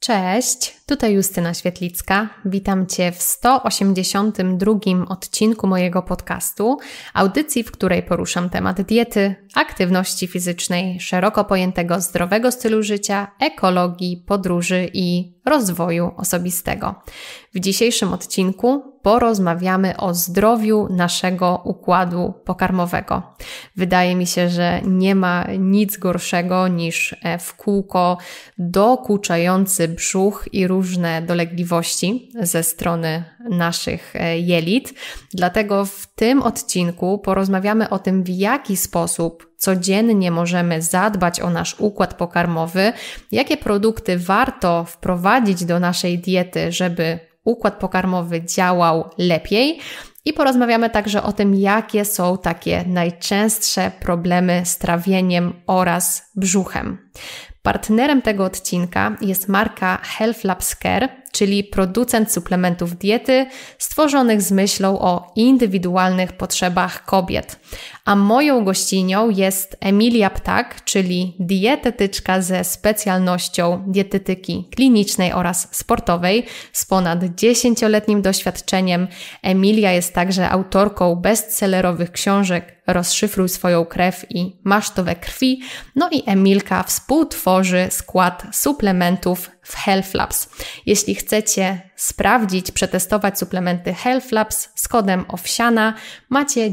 Cześć, tutaj Justyna Świetlicka. Witam Cię w 182 odcinku mojego podcastu, audycji, w której poruszam temat diety, aktywności fizycznej, szeroko pojętego zdrowego stylu życia, ekologii, podróży i rozwoju osobistego. W dzisiejszym odcinku porozmawiamy o zdrowiu naszego układu pokarmowego. Wydaje mi się, że nie ma nic gorszego niż w kółko dokuczający brzuch i różne dolegliwości ze strony naszych jelit. Dlatego w tym odcinku porozmawiamy o tym, w jaki sposób codziennie możemy zadbać o nasz układ pokarmowy, jakie produkty warto wprowadzić do naszej diety, żeby układ pokarmowy działał lepiej i porozmawiamy także o tym, jakie są takie najczęstsze problemy z trawieniem oraz brzuchem. Partnerem tego odcinka jest marka Health Labs Care, czyli producent suplementów diety stworzonych z myślą o indywidualnych potrzebach kobiet. A moją gościnią jest Emilia Ptak, czyli dietetyczka ze specjalnością dietetyki klinicznej oraz sportowej z ponad 10-letnim doświadczeniem. Emilia jest także autorką bestsellerowych książek Rozszyfruj swoją krew i Masz to we krwi. No i Emilka współtworzy skład suplementów w Health Labs. Jeśli chcecie sprawdzić, przetestować suplementy Health Labs z kodem Owsiana, macie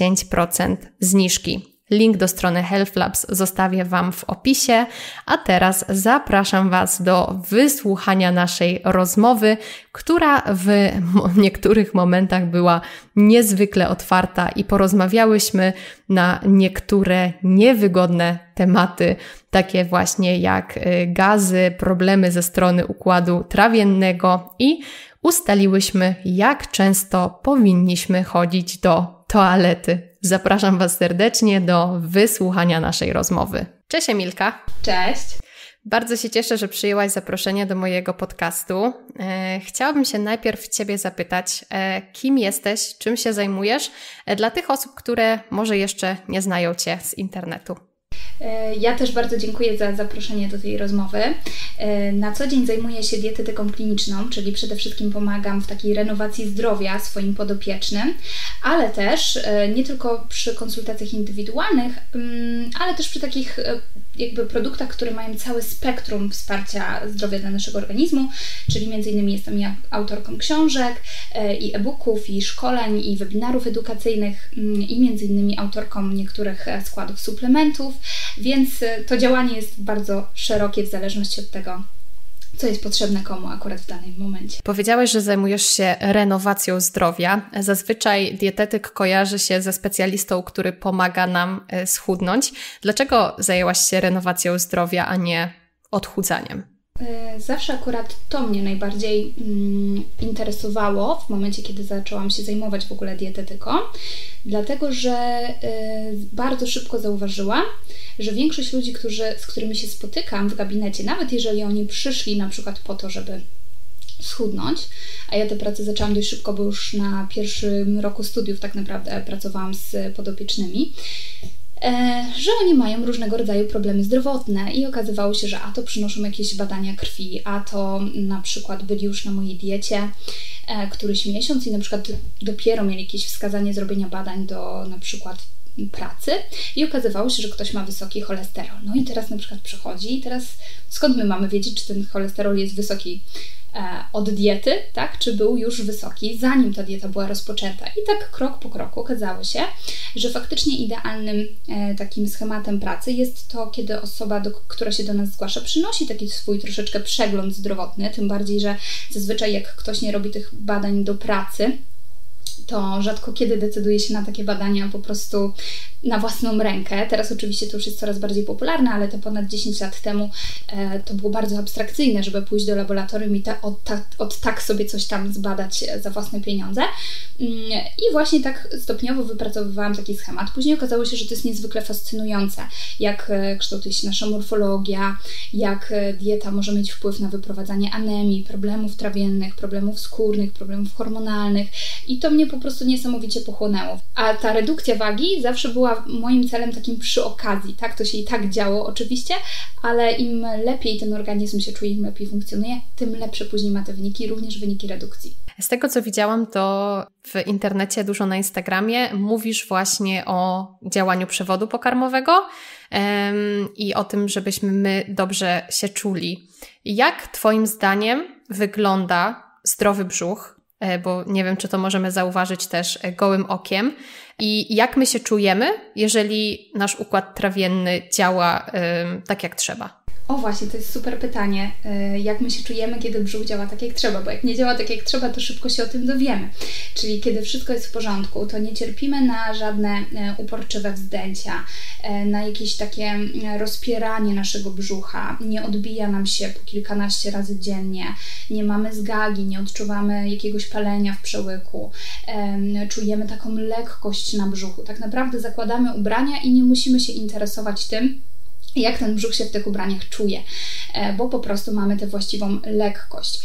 10% zniżki. Link do strony Health Labs zostawię Wam w opisie, a teraz zapraszam Was do wysłuchania naszej rozmowy, która w niektórych momentach była niezwykle otwarta i porozmawiałyśmy na niektóre niewygodne tematy, takie właśnie jak gazy, problemy ze strony układu trawiennego i ustaliłyśmy, jak często powinniśmy chodzić do toalety. Zapraszam Was serdecznie do wysłuchania naszej rozmowy. Cześć Emilka. Cześć. Bardzo się cieszę, że przyjęłaś zaproszenie do mojego podcastu. Chciałabym się najpierw Ciebie zapytać, kim jesteś, czym się zajmujesz, dla tych osób, które może jeszcze nie znają Cię z internetu. Ja też bardzo dziękuję za zaproszenie do tej rozmowy. Na co dzień zajmuję się dietetyką kliniczną, czyli przede wszystkim pomagam w takiej renowacji zdrowia swoim podopiecznym, ale też nie tylko przy konsultacjach indywidualnych, ale też przy takich jakby produktach, które mają całe spektrum wsparcia zdrowia dla naszego organizmu, czyli między innymi jestem ja autorką książek i e-booków, i szkoleń, i webinarów edukacyjnych, i między innymi autorką niektórych składów suplementów, więc to działanie jest bardzo szerokie w zależności od tego, co jest potrzebne komu akurat w danym momencie. Powiedziałeś, że zajmujesz się renowacją zdrowia. Zazwyczaj dietetyk kojarzy się ze specjalistą, który pomaga nam schudnąć. Dlaczego zajęłaś się renowacją zdrowia, a nie odchudzaniem? Zawsze akurat to mnie najbardziej interesowało w momencie, kiedy zaczęłam się zajmować w ogóle dietetyką, dlatego że bardzo szybko zauważyłam, że większość ludzi, z którymi się spotykam w gabinecie, nawet jeżeli oni przyszli na przykład po to, żeby schudnąć, a ja tę pracę zaczęłam dość szybko, bo już na pierwszym roku studiów tak naprawdę pracowałam z podopiecznymi, że oni mają różnego rodzaju problemy zdrowotne i okazywało się, że a to przynoszą jakieś badania krwi, a to na przykład byli już na mojej diecie któryś miesiąc i na przykład dopiero mieli jakieś wskazanie zrobienia badań do na przykład pracy i okazywało się, że ktoś ma wysoki cholesterol. No i teraz na przykład przychodzi i teraz skąd my mamy wiedzieć, czy ten cholesterol jest wysoki od diety, tak? Czy był już wysoki, zanim ta dieta była rozpoczęta. I tak krok po kroku okazało się, że faktycznie idealnym takim schematem pracy jest to, kiedy osoba, która się do nas zgłasza, przynosi taki swój troszeczkę przegląd zdrowotny, tym bardziej, że zazwyczaj jak ktoś nie robi tych badań do pracy, to rzadko kiedy decyduje się na takie badania po prostu na własną rękę. Teraz oczywiście to już jest coraz bardziej popularne, ale te ponad 10 lat temu to było bardzo abstrakcyjne, żeby pójść do laboratorium i od tak sobie coś tam zbadać za własne pieniądze. I właśnie tak stopniowo wypracowywałam taki schemat. Później okazało się, że to jest niezwykle fascynujące, jak kształtuje się nasza morfologia, jak dieta może mieć wpływ na wyprowadzanie anemii, problemów trawiennych, problemów skórnych, problemów hormonalnych. I to mnie mnie po prostu niesamowicie pochłonęło. A ta redukcja wagi zawsze była moim celem takim przy okazji, tak? To się i tak działo oczywiście, ale im lepiej ten organizm się czuje, im lepiej funkcjonuje, tym lepsze później ma te wyniki, również wyniki redukcji. Z tego, co widziałam, to w internecie, dużo na Instagramie mówisz właśnie o działaniu przewodu pokarmowego i o tym, żebyśmy my dobrze się czuli. Jak Twoim zdaniem wygląda zdrowy brzuch? Bo nie wiem, czy to możemy zauważyć też gołym okiem. I jak my się czujemy, jeżeli nasz układ trawienny działa tak, jak trzeba? O właśnie, to jest super pytanie. Jak my się czujemy, kiedy brzuch działa tak, jak trzeba? Bo jak nie działa tak, jak trzeba, to szybko się o tym dowiemy. Czyli kiedy wszystko jest w porządku, to nie cierpimy na żadne uporczywe wzdęcia, na jakieś takie rozpieranie naszego brzucha, nie odbija nam się po kilkanaście razy dziennie, nie mamy zgagi, nie odczuwamy jakiegoś palenia w przełyku, czujemy taką lekkość na brzuchu. Tak naprawdę zakładamy ubrania i nie musimy się interesować tym, jak ten brzuch się w tych ubraniach czuje, bo po prostu mamy tę właściwą lekkość.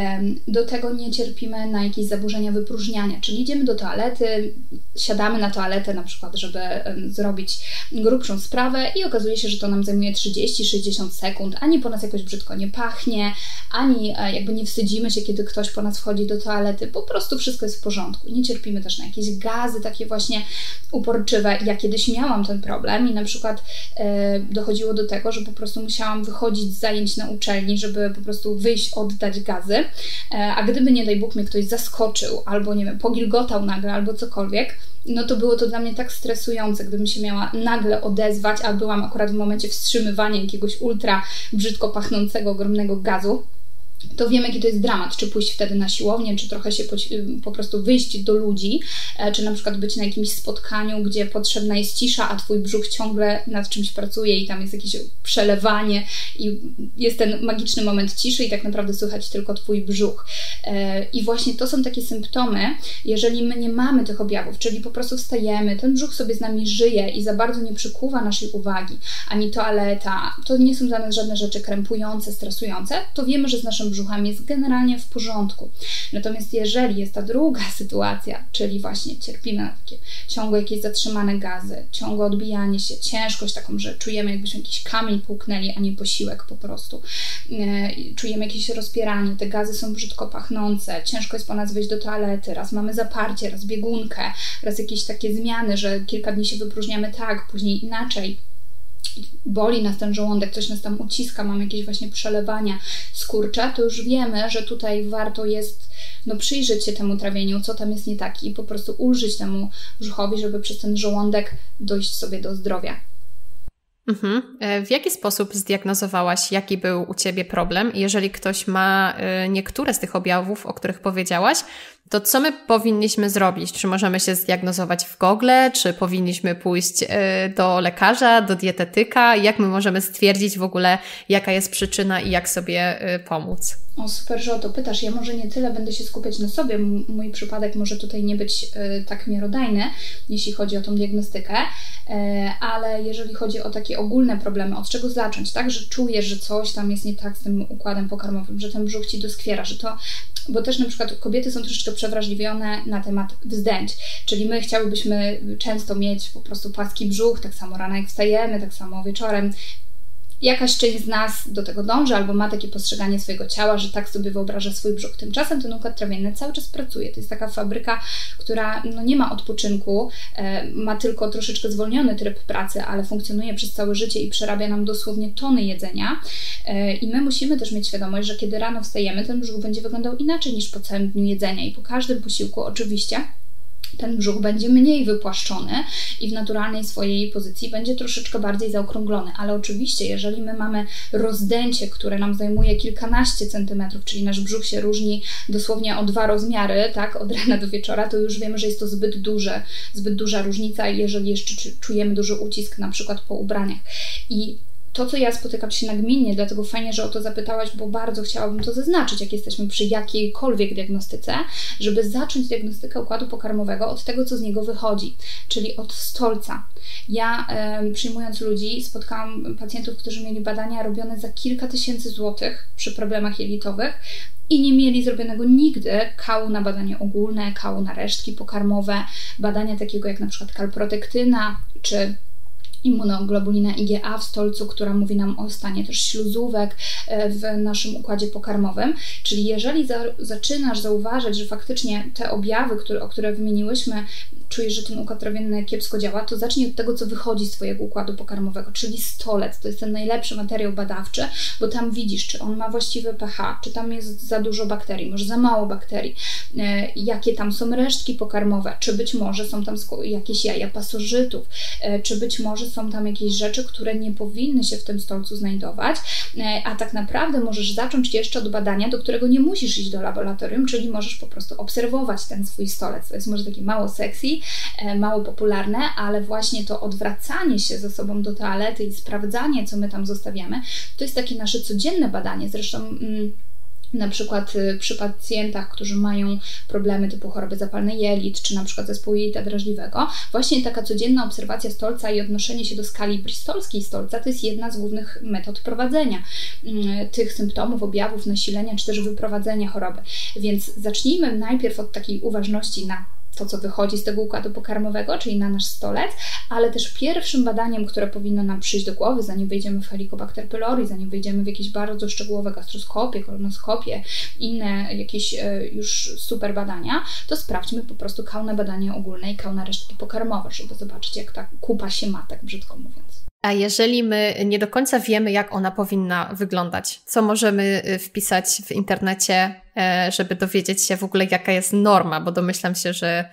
Do tego nie cierpimy na jakieś zaburzenia wypróżniania, czyli idziemy do toalety, siadamy na toaletę na przykład, żeby zrobić grubszą sprawę i okazuje się, że to nam zajmuje 30-60 sekund, ani po nas jakoś brzydko nie pachnie, ani jakby nie wstydzimy się, kiedy ktoś po nas wchodzi do toalety, po prostu wszystko jest w porządku. Nie cierpimy też na jakieś gazy takie właśnie uporczywe. Ja kiedyś miałam ten problem i na przykład dochodziło do tego, że po prostu musiałam wychodzić z zajęć na uczelni, żeby po prostu wyjść, oddać gazy, a gdyby nie daj Bóg mnie ktoś zaskoczył, albo nie wiem, pogilgotał nagle, albo cokolwiek, no to było to dla mnie tak stresujące, gdybym się miała nagle odezwać, a byłam akurat w momencie wstrzymywania jakiegoś ultra brzydko pachnącego, ogromnego gazu, to wiemy, jaki to jest dramat, czy pójść wtedy na siłownię, czy trochę się po prostu wyjść do ludzi, czy na przykład być na jakimś spotkaniu, gdzie potrzebna jest cisza, a Twój brzuch ciągle nad czymś pracuje i tam jest jakieś przelewanie i jest ten magiczny moment ciszy i tak naprawdę słychać tylko Twój brzuch. I właśnie to są takie symptomy, jeżeli my nie mamy tych objawów, czyli po prostu wstajemy, ten brzuch sobie z nami żyje i za bardzo nie przykuwa naszej uwagi, ani toaleta, to nie są dla nas żadne rzeczy krępujące, stresujące, to wiemy, że z naszym brzuchem jest generalnie w porządku. Natomiast jeżeli jest ta druga sytuacja, czyli właśnie cierpimy na takie ciągłe jakieś zatrzymane gazy, ciągłe odbijanie się, ciężkość taką, że czujemy, jakbyśmy jakiś kamień połknęli, a nie posiłek po prostu. Czujemy jakieś rozpieranie, te gazy są brzydko pachnące, ciężko jest po nas wyjść do toalety, raz mamy zaparcie, raz biegunkę, raz jakieś takie zmiany, że kilka dni się wypróżniamy tak, później inaczej. Boli nas ten żołądek, coś nas tam uciska, mamy jakieś właśnie przelewania, skurcze, to już wiemy, że tutaj warto jest przyjrzeć się temu trawieniu, co tam jest nie tak i po prostu ulżyć temu brzuchowi, żeby przez ten żołądek dojść sobie do zdrowia. W jaki sposób zdiagnozowałaś, jaki był u Ciebie problem? Jeżeli ktoś ma niektóre z tych objawów, o których powiedziałaś, to co my powinniśmy zrobić? Czy możemy się zdiagnozować w Google? Czy powinniśmy pójść do lekarza, do dietetyka? Jak my możemy stwierdzić w ogóle, jaka jest przyczyna i jak sobie pomóc? O, super, że o to pytasz. Ja może nie tyle będę się skupiać na sobie. Mój przypadek może tutaj nie być tak miarodajny, jeśli chodzi o tą diagnostykę, ale jeżeli chodzi o takie ogólne problemy, od czego zacząć, tak? Że czujesz, że coś tam jest nie tak z tym układem pokarmowym, że ten brzuch Ci doskwiera, że to... Bo też na przykład kobiety są troszeczkę przewrażliwione na temat wzdęć, czyli my chciałybyśmy często mieć po prostu płaski brzuch, tak samo rano jak wstajemy, tak samo wieczorem. Jakaś część z nas do tego dąży albo ma takie postrzeganie swojego ciała, że tak sobie wyobraża swój brzuch. Tymczasem ten układ trawienny cały czas pracuje. To jest taka fabryka, która nie ma odpoczynku, ma tylko troszeczkę zwolniony tryb pracy, ale funkcjonuje przez całe życie i przerabia nam dosłownie tony jedzenia. I my musimy też mieć świadomość, że kiedy rano wstajemy, ten brzuch będzie wyglądał inaczej niż po całym dniu jedzenia i po każdym posiłku oczywiście ten brzuch będzie mniej wypłaszczony i w naturalnej swojej pozycji będzie troszeczkę bardziej zaokrąglony. Ale oczywiście, jeżeli my mamy rozdęcie, które nam zajmuje kilkanaście centymetrów, czyli nasz brzuch się różni dosłownie o 2 rozmiary, tak, od rana do wieczora, to już wiemy, że jest to zbyt duża różnica, jeżeli jeszcze czujemy duży ucisk na przykład po ubraniach. I to, co ja spotykam się nagminnie, dlatego fajnie, że o to zapytałaś, bo bardzo chciałabym to zaznaczyć, jak jesteśmy przy jakiejkolwiek diagnostyce, żeby zacząć diagnostykę układu pokarmowego od tego, co z niego wychodzi, czyli od stolca. Ja przyjmując ludzi, spotkałam pacjentów, którzy mieli badania robione za kilka tysięcy złotych przy problemach jelitowych i nie mieli zrobionego nigdy kału na badanie ogólne, kału na resztki pokarmowe, badania takiego jak na przykład kalprotektyna, czy immunoglobulina IgA w stolcu, która mówi nam o stanie też śluzówek w naszym układzie pokarmowym. Czyli jeżeli zaczynasz zauważać, że faktycznie te objawy, o które wymieniłyśmy, czujesz, że ten układ trawienny kiepsko działa, to zacznij od tego, co wychodzi z Twojego układu pokarmowego, czyli stolec. To jest ten najlepszy materiał badawczy, bo tam widzisz, czy on ma właściwy pH, czy tam jest za dużo bakterii, może za mało bakterii, jakie tam są resztki pokarmowe, czy być może są tam jakieś jaja pasożytów, czy być może są tam jakieś rzeczy, które nie powinny się w tym stolcu znajdować, a tak naprawdę możesz zacząć jeszcze od badania, do którego nie musisz iść do laboratorium, czyli możesz po prostu obserwować ten swój stolec. To jest może takie mało sexy, mało popularne, ale właśnie to odwracanie się ze sobą do toalety i sprawdzanie, co my tam zostawiamy, to jest takie nasze codzienne badanie. Zresztą na przykład przy pacjentach, którzy mają problemy typu choroby zapalne jelit, czy na przykład zespołu jelita drażliwego, właśnie taka codzienna obserwacja stolca i odnoszenie się do skali bristolskiej stolca to jest jedna z głównych metod prowadzenia tych symptomów, objawów, nasilenia, czy też wyprowadzenia choroby. Więc zacznijmy najpierw od takiej uważności na to, co wychodzi z tego układu pokarmowego, czyli na nasz stolec, ale też pierwszym badaniem, które powinno nam przyjść do głowy, zanim wejdziemy w Helicobacter pylori, zanim wejdziemy w jakieś bardzo szczegółowe gastroskopie, kolonoskopie, inne jakieś już super badania, to sprawdźmy po prostu kał na badania ogólne i kał na resztki pokarmowe, żeby zobaczyć, jak ta kupa się ma, tak brzydko mówiąc. A jeżeli my nie do końca wiemy, jak ona powinna wyglądać, co możemy wpisać w internecie, żeby dowiedzieć się w ogóle, jaka jest norma, bo domyślam się, że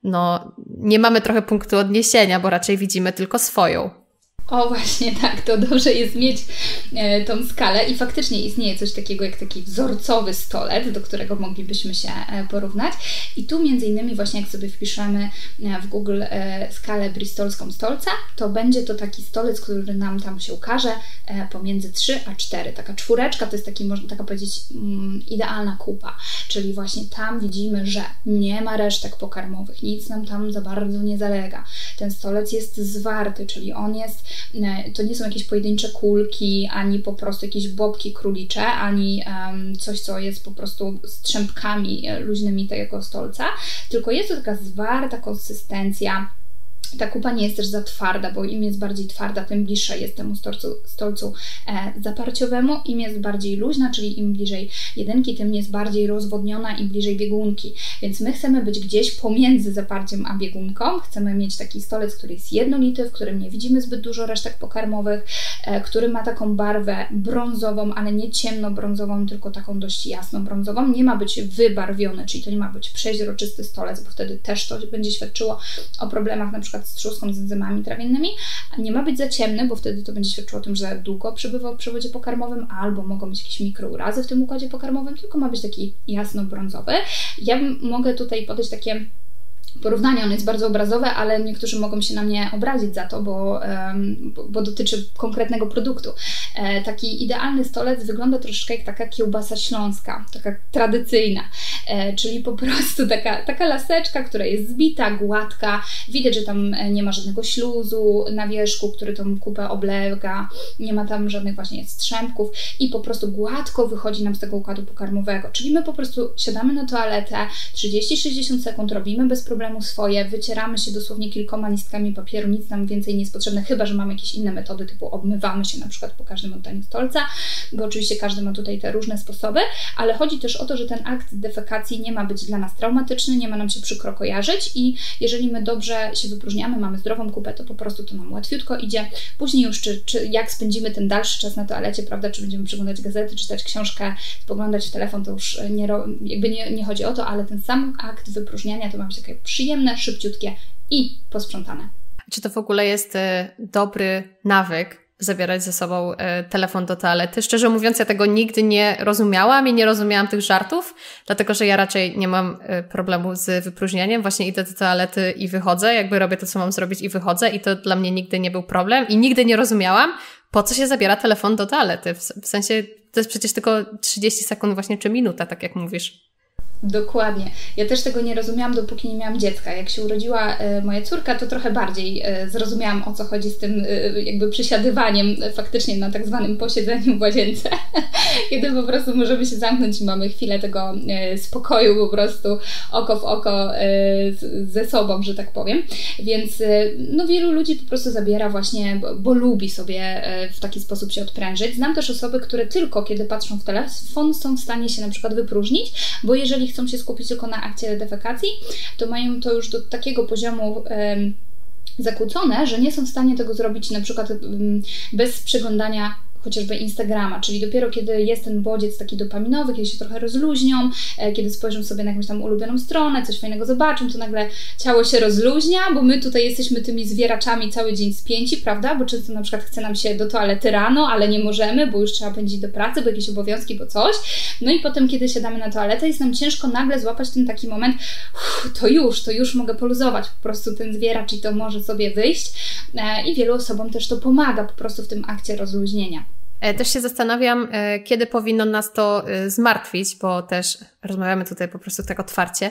nie mamy trochę punktu odniesienia, bo raczej widzimy tylko swoją. O właśnie, tak, to dobrze jest mieć tą skalę i faktycznie istnieje coś takiego jak taki wzorcowy stolec, do którego moglibyśmy się porównać i tu między innymi właśnie jak sobie wpiszemy w Google skalę bristolską stolca, to będzie to taki stolec, który nam tam się ukaże pomiędzy 3 a 4. Taka czwóreczka to jest taki, można tak powiedzieć, idealna kupa, czyli właśnie tam widzimy, że nie ma resztek pokarmowych, nic nam tam za bardzo nie zalega. Ten stolec jest zwarty, czyli on jest, to nie są jakieś pojedyncze kulki, ani po prostu jakieś bobki królicze, ani coś, co jest po prostu strzępkami luźnymi tego stolca, tylko jest to taka zwarta konsystencja. Ta kupa nie jest też za twarda, bo im jest bardziej twarda, tym bliższa jest temu stolcu zaparciowemu. Im jest bardziej luźna, czyli im bliżej jedynki, tym jest bardziej rozwodniona i bliżej biegunki. Więc my chcemy być gdzieś pomiędzy zaparciem a biegunką. Chcemy mieć taki stolec, który jest jednolity, w którym nie widzimy zbyt dużo resztek pokarmowych, który ma taką barwę brązową, ale nie ciemno-brązową, tylko taką dość jasno-brązową. Nie ma być wybarwiony, czyli to nie ma być przeźroczysty stolec, bo wtedy też to będzie świadczyło o problemach na przykład z trzustką, z enzymami trawiennymi, a nie ma być za ciemny, bo wtedy to będzie świadczyło o tym, że długo przebywał w przewodzie pokarmowym, albo mogą być jakieś mikrourazy w tym układzie pokarmowym, tylko ma być taki jasno-brązowy. Ja mogę tutaj podać takie porównanie, ono jest bardzo obrazowe, ale niektórzy mogą się na mnie obrazić za to, bo dotyczy konkretnego produktu. Taki idealny stolec wygląda troszeczkę jak taka kiełbasa śląska, taka tradycyjna, czyli po prostu taka laseczka, która jest zbita, gładka, widać, że tam nie ma żadnego śluzu na wierzchu, który tą kupę oblega, nie ma tam żadnych właśnie strzępków i po prostu gładko wychodzi nam z tego układu pokarmowego, czyli my po prostu siadamy na toaletę, 30-60 sekund robimy bez problemu swoje, wycieramy się dosłownie kilkoma listkami papieru, nic nam więcej nie jest potrzebne, chyba że mamy jakieś inne metody, typu obmywamy się na przykład po każdym oddaniu stolca, bo oczywiście każdy ma tutaj te różne sposoby, ale chodzi też o to, że ten akt defekacji nie ma być dla nas traumatyczny, nie ma nam się przykro kojarzyć i jeżeli my dobrze się wypróżniamy, mamy zdrową kupę, to po prostu to nam łatwiutko idzie. Później już czy jak spędzimy ten dalszy czas na toalecie, prawda, czy będziemy przeglądać gazety, czytać książkę, spoglądać w telefon, to już nie chodzi o to, ale ten sam akt wypróżniania to ma być takie przyjemne, szybciutkie i posprzątane. Czy to w ogóle jest dobry nawyk, zabierać ze sobą telefon do toalety? Szczerze mówiąc, ja tego nigdy nie rozumiałam i nie rozumiałam tych żartów, dlatego że ja raczej nie mam problemu z wypróżnianiem. Właśnie idę do toalety i wychodzę, jakby robię to, co mam zrobić i wychodzę i to dla mnie nigdy nie był problem i nigdy nie rozumiałam, po co się zabiera telefon do toalety? W sensie to jest przecież tylko 30 sekund właśnie, czy minuta, tak jak mówisz. Dokładnie. Ja też tego nie rozumiałam, dopóki nie miałam dziecka. Jak się urodziła moja córka, to trochę bardziej zrozumiałam, o co chodzi z tym jakby przysiadywaniem faktycznie na tak zwanym posiedzeniu w łazience, kiedy po prostu możemy się zamknąć i mamy chwilę tego spokoju, po prostu oko w oko ze sobą, że tak powiem. Więc no wielu ludzi po prostu zabiera właśnie, bo lubi sobie w taki sposób się odprężyć. Znam też osoby, które tylko kiedy patrzą w telefon są w stanie się na przykład wypróżnić, bo jeżeli chcą się skupić tylko na akcie defekacji, to mają to już do takiego poziomu zakłócone, że nie są w stanie tego zrobić na przykład bez przeglądania chociażby Instagrama, czyli dopiero kiedy jest ten bodziec taki dopaminowy, kiedy się trochę rozluźnią, kiedy spojrzą sobie na jakąś tam ulubioną stronę, coś fajnego zobaczą, to nagle ciało się rozluźnia, bo my tutaj jesteśmy tymi zwieraczami cały dzień spięci, prawda? Bo często na przykład chce nam się do toalety rano, ale nie możemy, bo już trzeba pędzić do pracy, bo jakieś obowiązki, bo coś. No i potem, kiedy siadamy na toaletę, jest nam ciężko nagle złapać ten taki moment, to już mogę poluzować po prostu ten zwieracz i to może sobie wyjść. I wielu osobom też to pomaga po prostu w tym akcie rozluźnienia. Też się zastanawiam, kiedy powinno nas to zmartwić, bo też rozmawiamy tutaj po prostu tak otwarcie.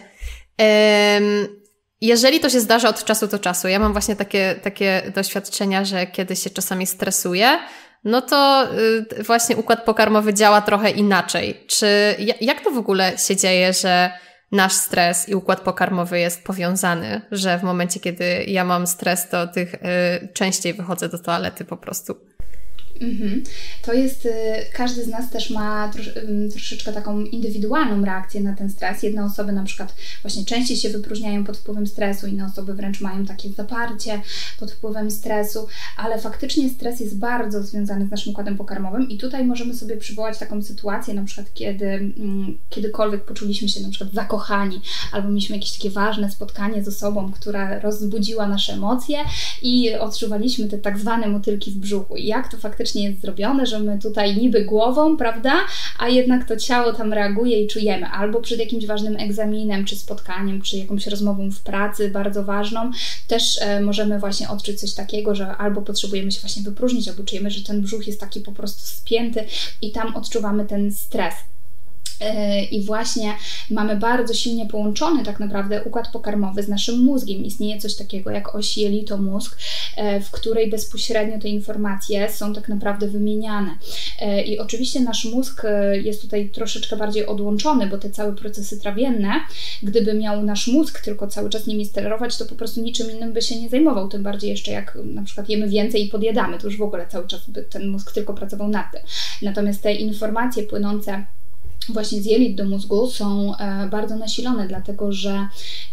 Jeżeli to się zdarza od czasu do czasu, ja mam właśnie takie doświadczenia, że kiedy się czasami stresuję, no to właśnie układ pokarmowy działa trochę inaczej. Jak to w ogóle się dzieje, że nasz stres i układ pokarmowy jest powiązany, że w momencie, kiedy ja mam stres, to częściej wychodzę do toalety po prostu? To jest, każdy z nas też ma troszeczkę taką indywidualną reakcję na ten stres. Jedne osoby na przykład właśnie częściej się wypróżniają pod wpływem stresu, inne osoby wręcz mają takie zaparcie pod wpływem stresu, ale faktycznie stres jest bardzo związany z naszym układem pokarmowym i tutaj możemy sobie przywołać taką sytuację, na przykład kiedykolwiek poczuliśmy się na przykład zakochani, albo mieliśmy jakieś takie ważne spotkanie z osobą, która rozbudziła nasze emocje i odczuwaliśmy te tak zwane motylki w brzuchu. I jak to faktycznie jest zrobione, że my tutaj niby głową, prawda, a jednak to ciało tam reaguje i czujemy. Albo przed jakimś ważnym egzaminem, czy spotkaniem, czy jakąś rozmową w pracy bardzo ważną, też możemy właśnie odczuć coś takiego, że albo potrzebujemy się właśnie wypróżnić, albo czujemy, że ten brzuch jest taki po prostu spięty i tam odczuwamy ten stres. I właśnie mamy bardzo silnie połączony tak naprawdę układ pokarmowy z naszym mózgiem. Istnieje coś takiego jak oś jelito-mózg, w której bezpośrednio te informacje są tak naprawdę wymieniane. I oczywiście nasz mózg jest tutaj troszeczkę bardziej odłączony, bo te całe procesy trawienne, gdyby miał nasz mózg tylko cały czas nimi sterować, to po prostu niczym innym by się nie zajmował. Tym bardziej jeszcze jak na przykład jemy więcej i podjadamy, to już w ogóle cały czas by ten mózg tylko pracował nad tym. Natomiast te informacje płynące właśnie z jelit do mózgu są bardzo nasilone, dlatego że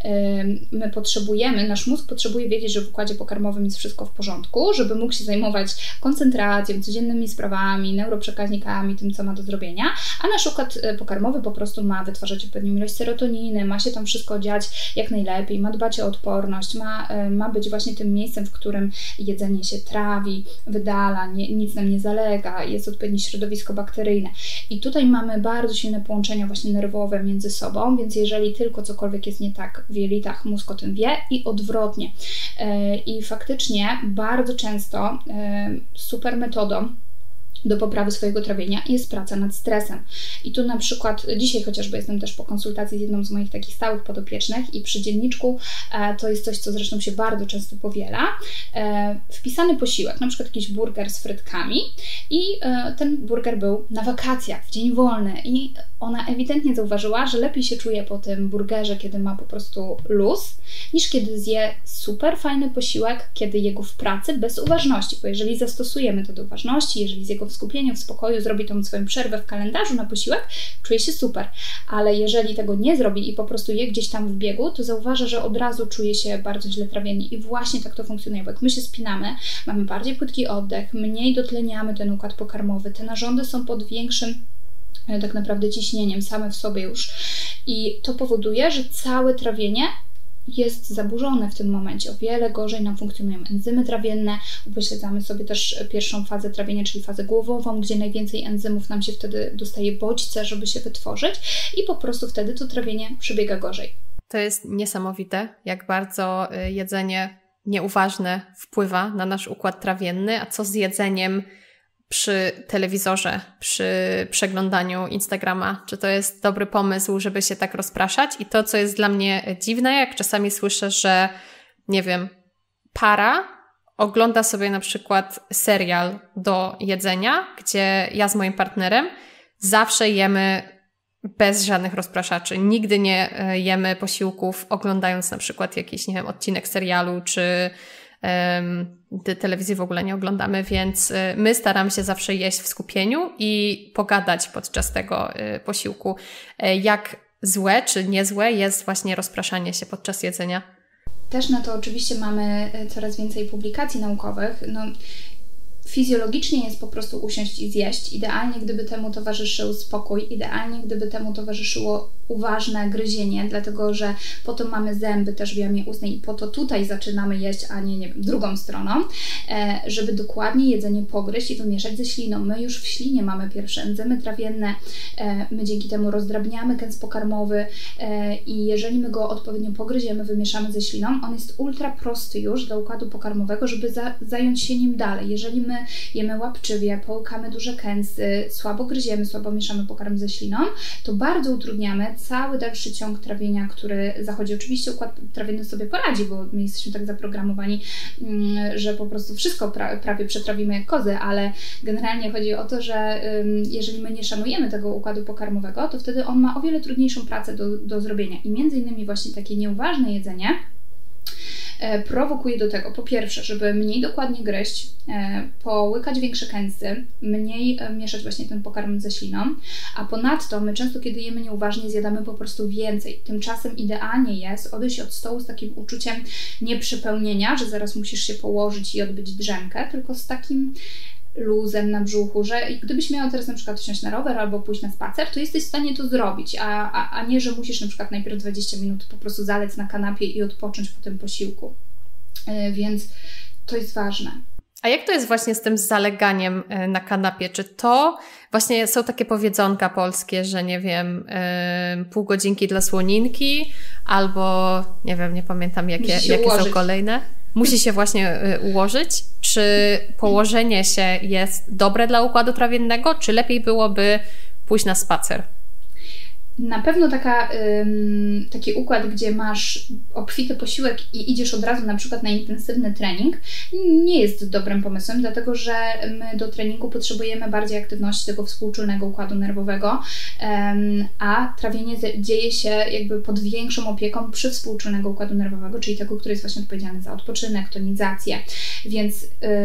nasz mózg potrzebuje wiedzieć, że w układzie pokarmowym jest wszystko w porządku, żeby mógł się zajmować koncentracją, codziennymi sprawami, neuroprzekaźnikami, tym, co ma do zrobienia, a nasz układ pokarmowy po prostu ma wytwarzać odpowiednią ilość serotoniny, ma się tam wszystko dziać jak najlepiej, ma dbać o odporność, ma być właśnie tym miejscem, w którym jedzenie się trawi, wydala, nic nam nie zalega, jest odpowiednie środowisko bakteryjne. I tutaj mamy bardzo silne połączenia właśnie nerwowe między sobą, więc jeżeli tylko cokolwiek jest nie tak w jelitach, mózg o tym wie i odwrotnie. I faktycznie bardzo często super metodą do poprawy swojego trawienia jest praca nad stresem. I tu na przykład dzisiaj chociażby jestem też po konsultacji z jedną z moich takich stałych podopiecznych i przy dzienniczku to jest coś, co zresztą się bardzo często powiela. Wpisany posiłek, na przykład jakiś burger z frytkami i ten burger był na wakacjach, w dzień wolny i ona ewidentnie zauważyła, że lepiej się czuje po tym burgerze, kiedy ma po prostu luz, niż kiedy zje super fajny posiłek, kiedy je go w pracy bez uważności, bo jeżeli zastosujemy to do uważności, jeżeli zje go w skupieniu, w spokoju, zrobi tą swoją przerwę w kalendarzu na posiłek, czuje się super, ale jeżeli tego nie zrobi i po prostu je gdzieś tam w biegu, to zauważa, że od razu czuje się bardzo źle trawienie i właśnie tak to funkcjonuje, bo jak my się spinamy, mamy bardziej płytki oddech, mniej dotleniamy ten układ pokarmowy, te narządy są pod większym tak naprawdę ciśnieniem same w sobie już i to powoduje, że całe trawienie jest zaburzone w tym momencie. O wiele gorzej nam funkcjonują enzymy trawienne. Upośledzamy sobie też pierwszą fazę trawienia, czyli fazę głowową, gdzie najwięcej enzymów nam się wtedy dostaje bodźce, żeby się wytworzyć i po prostu wtedy to trawienie przebiega gorzej. To jest niesamowite, jak bardzo jedzenie nieuważne wpływa na nasz układ trawienny, a co z jedzeniem przy telewizorze, przy przeglądaniu Instagrama? Czy to jest dobry pomysł, żeby się tak rozpraszać? I to, co jest dla mnie dziwne, jak czasami słyszę, że nie wiem, para ogląda sobie na przykład serial do jedzenia, gdzie ja z moim partnerem zawsze jemy bez żadnych rozpraszaczy. Nigdy nie jemy posiłków oglądając na przykład jakiś, nie wiem, odcinek serialu, czy telewizji w ogóle nie oglądamy, więc my staramy się zawsze jeść w skupieniu i pogadać podczas tego posiłku. Jak złe czy niezłe jest właśnie rozpraszanie się podczas jedzenia? Też na to oczywiście mamy coraz więcej publikacji naukowych. Fizjologicznie jest po prostu usiąść i zjeść. Idealnie, gdyby temu towarzyszył spokój, idealnie, gdyby temu towarzyszyło uważne gryzienie, dlatego że po to mamy zęby też w jamie ustnej i po to tutaj zaczynamy jeść, a nie wiem, drugą stroną, żeby dokładnie jedzenie pogryźć i wymieszać ze śliną. My już w ślinie mamy pierwsze enzymy trawienne, my dzięki temu rozdrabniamy kęs pokarmowy i jeżeli my go odpowiednio pogryziemy, wymieszamy ze śliną, on jest ultra prosty już dla układu pokarmowego, żeby zająć się nim dalej. Jeżeli my jemy łapczywie, połykamy duże kęsy, słabo gryziemy, słabo mieszamy pokarm ze śliną, to bardzo utrudniamy cały dalszy ciąg trawienia, który zachodzi. Oczywiście układ trawienny sobie poradzi, bo my jesteśmy tak zaprogramowani, że po prostu wszystko prawie przetrawimy jak kozy, ale generalnie chodzi o to, że jeżeli my nie szanujemy tego układu pokarmowego, to wtedy on ma o wiele trudniejszą pracę do zrobienia i między innymi właśnie takie nieuważne jedzenie prowokuje do tego, po pierwsze, żeby mniej dokładnie gryźć, połykać większe kęsy, mniej mieszać właśnie ten pokarm ze śliną, a ponadto my często, kiedy jemy nieuważnie, zjadamy po prostu więcej. Tymczasem idealnie jest odejść od stołu z takim uczuciem nieprzepełnienia, że zaraz musisz się położyć i odbyć drzemkę, tylko z takim luzem na brzuchu, że gdybyś miała teraz na przykład wsiąść na rower albo pójść na spacer, to jesteś w stanie to zrobić, a nie, że musisz na przykład najpierw 20 minut po prostu zalec na kanapie i odpocząć po tym posiłku. Więc to jest ważne. A jak to jest właśnie z tym zaleganiem na kanapie? Czy to właśnie są takie powiedzonka polskie, że nie wiem, pół godzinki dla słoninki albo nie wiem, nie pamiętam jakie są kolejne? Musi się właśnie ułożyć? Czy położenie się jest dobre dla układu trawiennego, czy lepiej byłoby pójść na spacer? Na pewno taki układ, gdzie masz obfity posiłek i idziesz od razu na przykład na intensywny trening, nie jest dobrym pomysłem, dlatego że my do treningu potrzebujemy bardziej aktywności tego współczulnego układu nerwowego, a trawienie dzieje się jakby pod większą opieką przywspółczulnego układu nerwowego, czyli tego, który jest właśnie odpowiedzialny za odpoczynek, tonizację. Więc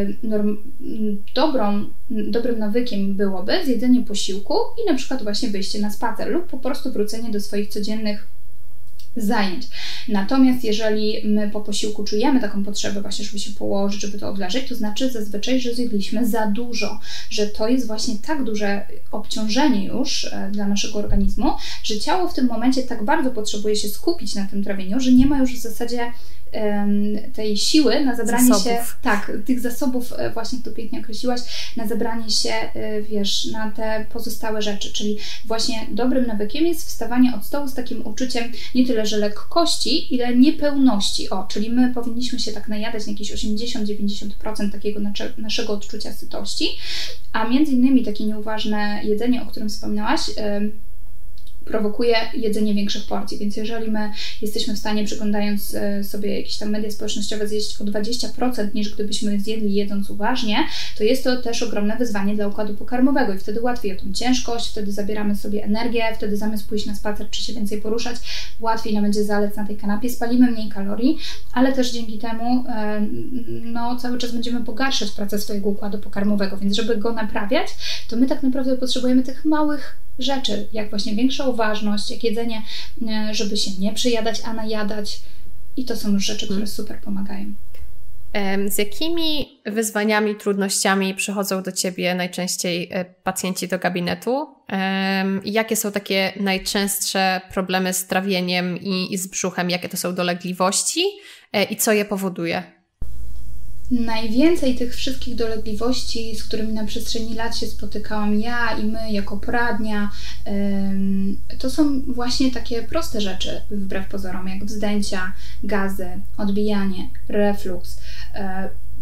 dobrym nawykiem byłoby zjedzenie posiłku i na przykład właśnie wyjście na spacer lub po prostu wrócenie do swoich codziennych zajęć. Natomiast jeżeli my po posiłku czujemy taką potrzebę właśnie, żeby się położyć, żeby to odleżeć, to znaczy zazwyczaj, że zjedliśmy za dużo, że to jest właśnie tak duże obciążenie już dla naszego organizmu, że ciało w tym momencie tak bardzo potrzebuje się skupić na tym trawieniu, że nie ma już w zasadzie tej siły na zabranie się, tych zasobów właśnie, jak to pięknie określiłaś, na zabranie się, na te pozostałe rzeczy, czyli właśnie dobrym nawykiem jest wstawanie od stołu z takim uczuciem nie tyle, że lekkości, ile niepełności, czyli my powinniśmy się tak najadać na jakieś 80-90% takiego naszego odczucia sytości, a między innymi takie nieuważne jedzenie, o którym wspominałaś, prowokuje jedzenie większych porcji, więc jeżeli my jesteśmy w stanie, przeglądając sobie jakieś tam media społecznościowe, zjeść o 20% niż gdybyśmy zjedli jedząc uważnie, to jest to też ogromne wyzwanie dla układu pokarmowego i wtedy łatwiej o tą ciężkość, wtedy zabieramy sobie energię, wtedy zamiast pójść na spacer czy się więcej poruszać, łatwiej nam będzie zalec na tej kanapie, spalimy mniej kalorii, ale też dzięki temu cały czas będziemy pogarszać pracę swojego układu pokarmowego, więc żeby go naprawiać, to my tak naprawdę potrzebujemy tych małych rzeczy, jak właśnie większa uważność, jak jedzenie, żeby się nie przejadać, a najadać. I to są już rzeczy, które super pomagają. Z jakimi wyzwaniami, trudnościami przychodzą do Ciebie najczęściej pacjenci do gabinetu? Jakie są takie najczęstsze problemy z trawieniem i z brzuchem? Jakie to są dolegliwości i co je powoduje? Najwięcej tych wszystkich dolegliwości, z którymi na przestrzeni lat się spotykałam ja i my jako poradnia, to są właśnie takie proste rzeczy, wbrew pozorom, jak wzdęcia, gazy, odbijanie, refluks,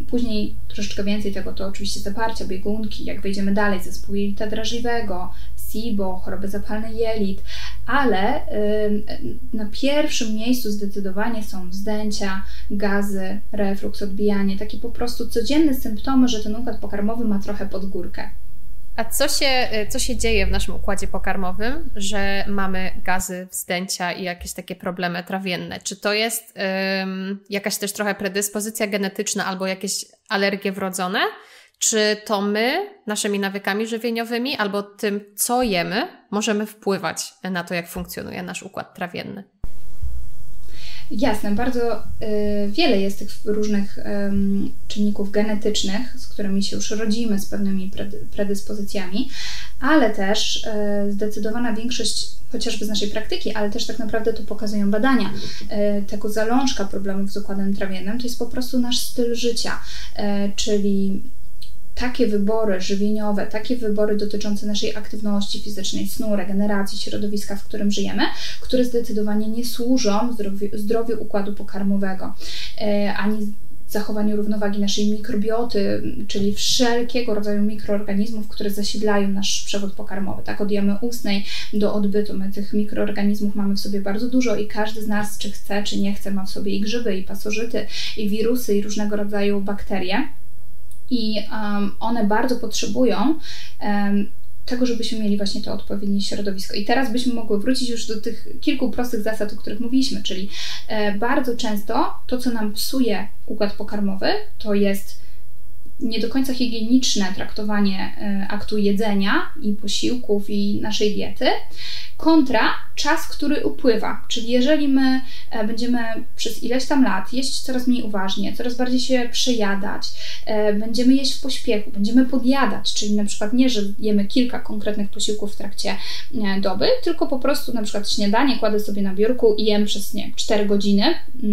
Później troszeczkę więcej tego to oczywiście zaparcia, biegunki, jak wejdziemy dalej, zespół jelita drażliwego, SIBO, choroby zapalne jelit, ale na pierwszym miejscu zdecydowanie są wzdęcia, gazy, refluks, odbijanie, takie po prostu codzienne symptomy, że ten układ pokarmowy ma trochę pod górkę. A co się dzieje w naszym układzie pokarmowym, że mamy gazy, wzdęcia i jakieś takie problemy trawienne? Czy to jest jakaś też trochę predyspozycja genetyczna albo jakieś alergie wrodzone? Czy to my, naszymi nawykami żywieniowymi albo tym, co jemy, możemy wpływać na to, jak funkcjonuje nasz układ trawienny? Jasne, bardzo wiele jest tych różnych czynników genetycznych, z którymi się już rodzimy, z pewnymi predyspozycjami, ale też zdecydowana większość, chociażby z naszej praktyki, ale też tak naprawdę to pokazują badania, tego zalążka problemów z układem trawiennym, to jest po prostu nasz styl życia, czyli takie wybory żywieniowe, takie wybory dotyczące naszej aktywności fizycznej, snu, regeneracji, środowiska, w którym żyjemy, które zdecydowanie nie służą zdrowiu układu pokarmowego, ani zachowaniu równowagi naszej mikrobioty, czyli wszelkiego rodzaju mikroorganizmów, które zasiedlają nasz przewód pokarmowy. Tak, od jamy ustnej do odbytu. My tych mikroorganizmów mamy w sobie bardzo dużo i każdy z nas, czy chce, czy nie chce, ma w sobie i grzyby, i pasożyty, i wirusy, i różnego rodzaju bakterie. I one bardzo potrzebują tego, żebyśmy mieli właśnie to odpowiednie środowisko. I teraz byśmy mogły wrócić już do tych kilku prostych zasad, o których mówiliśmy, czyli bardzo często to, co nam psuje układ pokarmowy, to jest nie do końca higieniczne traktowanie aktu jedzenia i posiłków i naszej diety, kontra czas, który upływa. Czyli jeżeli my będziemy przez ileś tam lat jeść coraz mniej uważnie, coraz bardziej się przejadać, będziemy jeść w pośpiechu, będziemy podjadać, czyli na przykład nie, że jemy kilka konkretnych posiłków w trakcie doby, tylko po prostu na przykład śniadanie kładę sobie na biurku i jem przez 4 godziny.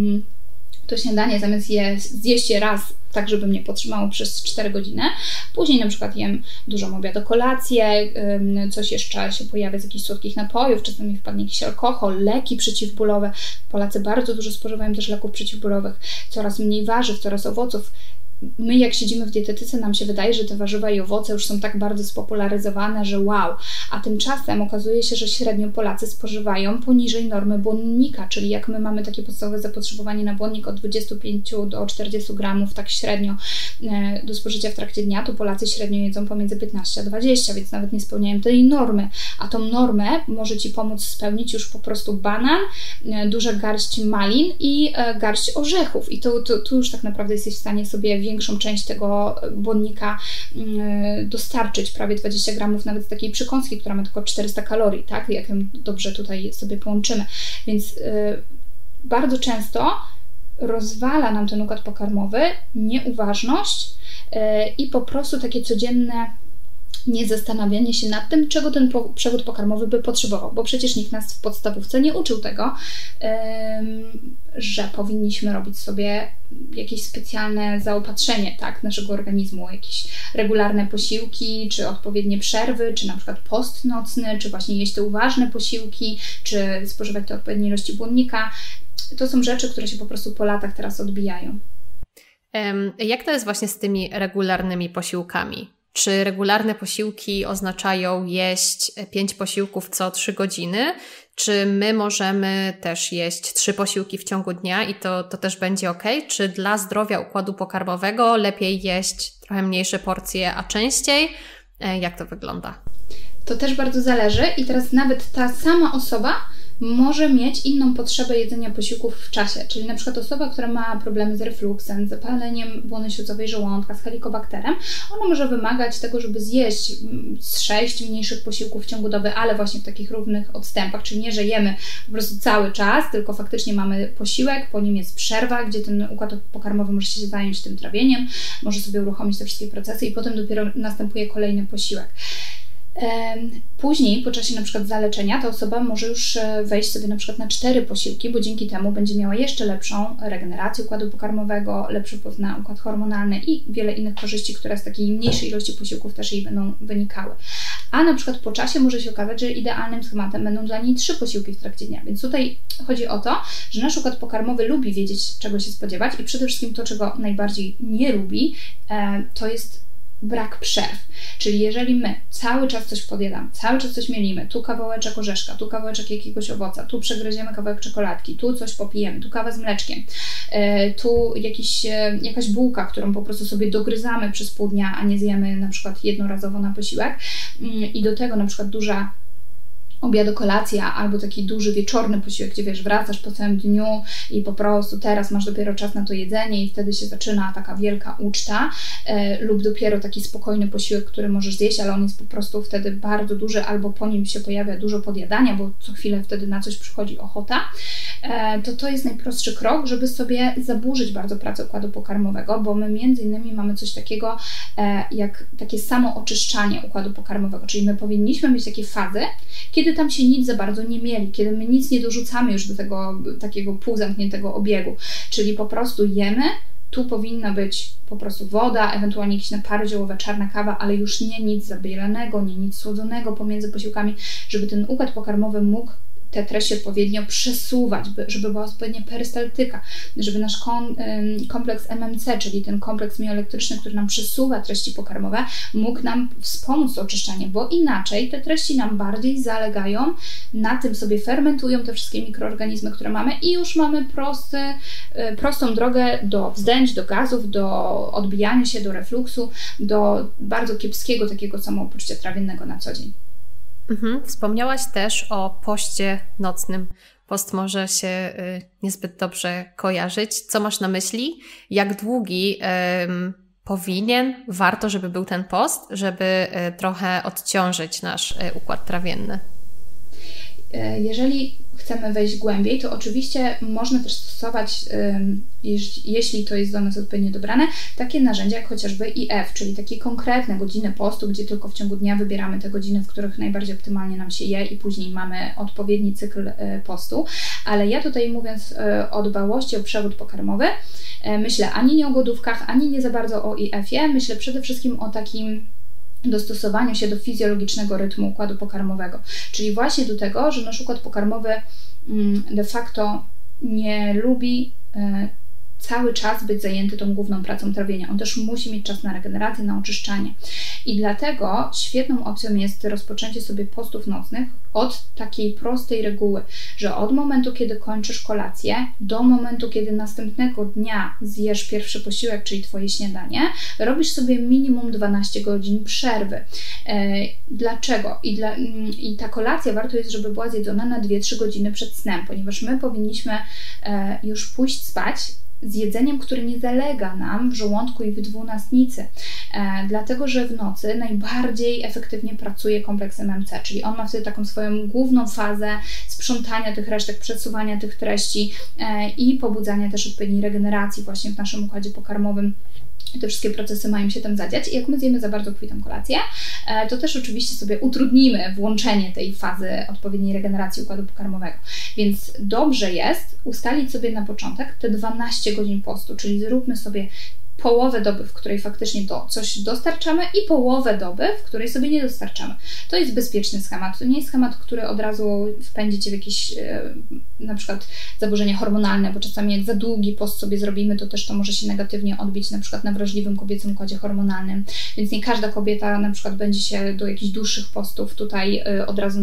To śniadanie zamiast zjeść je raz, tak żeby mnie podtrzymało przez 4 godziny. Później na przykład jem dużą obiad, kolację, coś jeszcze się pojawia z jakichś słodkich napojów, czasami wpadnie jakiś alkohol, leki przeciwbólowe. Polacy bardzo dużo spożywają też leków przeciwbólowych, coraz mniej warzyw, coraz owoców. My jak siedzimy w dietetyce, nam się wydaje, że te warzywa i owoce już są tak bardzo spopularyzowane, że wow, a tymczasem okazuje się, że średnio Polacy spożywają poniżej normy błonnika, czyli jak my mamy takie podstawowe zapotrzebowanie na błonnik od 25 do 40 gramów, tak średnio do spożycia w trakcie dnia, to Polacy średnio jedzą pomiędzy 15 a 20, więc nawet nie spełniają tej normy, a tą normę może Ci pomóc spełnić już po prostu banan, duża garść malin i garść orzechów i tu już tak naprawdę jesteś w stanie sobie większą część tego błonnika dostarczyć, prawie 20 gramów nawet z takiej przekąski, która ma tylko 400 kalorii, tak? Jak ją dobrze tutaj sobie połączymy. Więc bardzo często rozwala nam ten układ pokarmowy nieuważność i po prostu takie codzienne niezastanawianie się nad tym, czego ten przewód pokarmowy by potrzebował, bo przecież nikt nas w podstawówce nie uczył tego, że powinniśmy robić sobie jakieś specjalne zaopatrzenie, tak, naszego organizmu, jakieś regularne posiłki, czy odpowiednie przerwy, czy na przykład post nocny, czy właśnie jeść te uważne posiłki, czy spożywać te odpowiednie ilości błonnika. To są rzeczy, które się po prostu po latach teraz odbijają. Jak to jest właśnie z tymi regularnymi posiłkami? Czy regularne posiłki oznaczają jeść 5 posiłków co 3 godziny? Czy my możemy też jeść 3 posiłki w ciągu dnia i to też będzie ok? Czy dla zdrowia układu pokarmowego lepiej jeść trochę mniejsze porcje, a częściej? Jak to wygląda? To też bardzo zależy i teraz nawet ta sama osoba może mieć inną potrzebę jedzenia posiłków w czasie, czyli na przykład osoba, która ma problemy z refluksem, z zapaleniem błony śluzowej żołądka, z helikobakterem, ona może wymagać tego, żeby zjeść 6 mniejszych posiłków w ciągu doby, ale właśnie w takich równych odstępach, czyli nie, że jemy po prostu cały czas, tylko faktycznie mamy posiłek, po nim jest przerwa, gdzie ten układ pokarmowy może się zająć tym trawieniem, może sobie uruchomić te wszystkie procesy i potem dopiero następuje kolejny posiłek. Później, po czasie na przykład zaleczenia, ta osoba może już wejść sobie na przykład na 4 posiłki, bo dzięki temu będzie miała jeszcze lepszą regenerację układu pokarmowego, lepszy wpływ na układ hormonalny i wiele innych korzyści, które z takiej mniejszej ilości posiłków też jej będą wynikały. A na przykład po czasie może się okazać, że idealnym schematem będą dla niej 3 posiłki w trakcie dnia. Więc tutaj chodzi o to, że nasz układ pokarmowy lubi wiedzieć, czego się spodziewać i przede wszystkim to, czego najbardziej nie lubi, to jest brak przerw. Czyli jeżeli my cały czas coś podjadamy, cały czas coś mielimy, tu kawałeczek orzeszka, tu kawałeczek jakiegoś owoca, tu przegryziemy kawałek czekoladki, tu coś popijemy, tu kawa z mleczkiem, tu jakaś bułka, którą po prostu sobie dogryzamy przez pół dnia, a nie zjemy na przykład jednorazowo na posiłek i do tego na przykład duża obiadokolacja albo taki duży wieczorny posiłek, gdzie wiesz, wracasz po całym dniu i po prostu teraz masz dopiero czas na to jedzenie i wtedy się zaczyna taka wielka uczta lub dopiero taki spokojny posiłek, który możesz zjeść, ale on jest po prostu wtedy bardzo duży albo po nim się pojawia dużo podjadania, bo co chwilę wtedy na coś przychodzi ochota, to jest najprostszy krok, żeby sobie zaburzyć bardzo pracę układu pokarmowego, bo my między innymi mamy coś takiego jak takie samo oczyszczanie układu pokarmowego, czyli my powinniśmy mieć takie fazy, kiedy tam się nic za bardzo nie mieli, kiedy my nic nie dorzucamy już do tego takiego półzamkniętego obiegu, czyli po prostu jemy, tu powinna być po prostu woda, ewentualnie jakieś napary ziołowe, czarna kawa, ale już nie nic zabielanego, nie nic słodzonego pomiędzy posiłkami, żeby ten układ pokarmowy mógł te treści odpowiednio przesuwać, żeby była odpowiednia perystaltyka, żeby nasz kompleks MMC, czyli ten kompleks mioelektryczny, który nam przesuwa treści pokarmowe, mógł nam wspomóc oczyszczanie, bo inaczej te treści nam bardziej zalegają, na tym sobie fermentują te wszystkie mikroorganizmy, które mamy i już mamy prostą drogę do wzdęć, do gazów, do odbijania się, do refluksu, do bardzo kiepskiego takiego samopoczucia trawiennego na co dzień. Wspomniałaś też o poście nocnym. Post może się niezbyt dobrze kojarzyć. Co masz na myśli? Jak długi warto, żeby był ten post, żeby trochę odciążyć nasz układ trawienny? Jeżeli chcemy wejść głębiej, to oczywiście można też stosować, jeśli to jest do nas odpowiednio dobrane, takie narzędzia jak chociażby IF, czyli takie konkretne godziny postu, gdzie tylko w ciągu dnia wybieramy te godziny, w których najbardziej optymalnie nam się je i później mamy odpowiedni cykl postu. Ale ja tutaj, mówiąc o dbałości o przewód pokarmowy, myślę ani nie o głodówkach, ani nie za bardzo o IF-ie, myślę przede wszystkim o takim dostosowaniu się do fizjologicznego rytmu układu pokarmowego, czyli właśnie do tego, że nasz układ pokarmowy de facto nie lubi cały czas być zajęty tą główną pracą trawienia. On też musi mieć czas na regenerację, na oczyszczanie. I dlatego świetną opcją jest rozpoczęcie sobie postów nocnych od takiej prostej reguły, że od momentu, kiedy kończysz kolację, do momentu, kiedy następnego dnia zjesz pierwszy posiłek, czyli Twoje śniadanie, robisz sobie minimum 12 godzin przerwy. Dlaczego? I ta kolacja warto jest, żeby była zjedzona na 2-3 godziny przed snem, ponieważ my powinniśmy już pójść spać z jedzeniem, które nie zalega nam w żołądku i w dwunastnicy, dlatego że w nocy najbardziej efektywnie pracuje kompleks MMC, czyli on ma wtedy taką swoją główną fazę sprzątania tych resztek, przesuwania tych treści i pobudzania też odpowiedniej regeneracji właśnie w naszym układzie pokarmowym. Te wszystkie procesy mają się tam zadziać i jak my zjemy za bardzo obfitą kolację, to też oczywiście sobie utrudnimy włączenie tej fazy odpowiedniej regeneracji układu pokarmowego. Więc dobrze jest ustalić sobie na początek te 12 godzin postu, czyli zróbmy sobie połowę doby, w której faktycznie coś dostarczamy i połowę doby, w której sobie nie dostarczamy. To jest bezpieczny schemat. To nie jest schemat, który od razu wpędzi Cię w jakieś na przykład zaburzenia hormonalne, bo czasami jak za długi post sobie zrobimy, to też to może się negatywnie odbić na przykład na wrażliwym kobiecym układzie hormonalnym. Więc nie każda kobieta na przykład będzie się do jakichś dłuższych postów tutaj od razu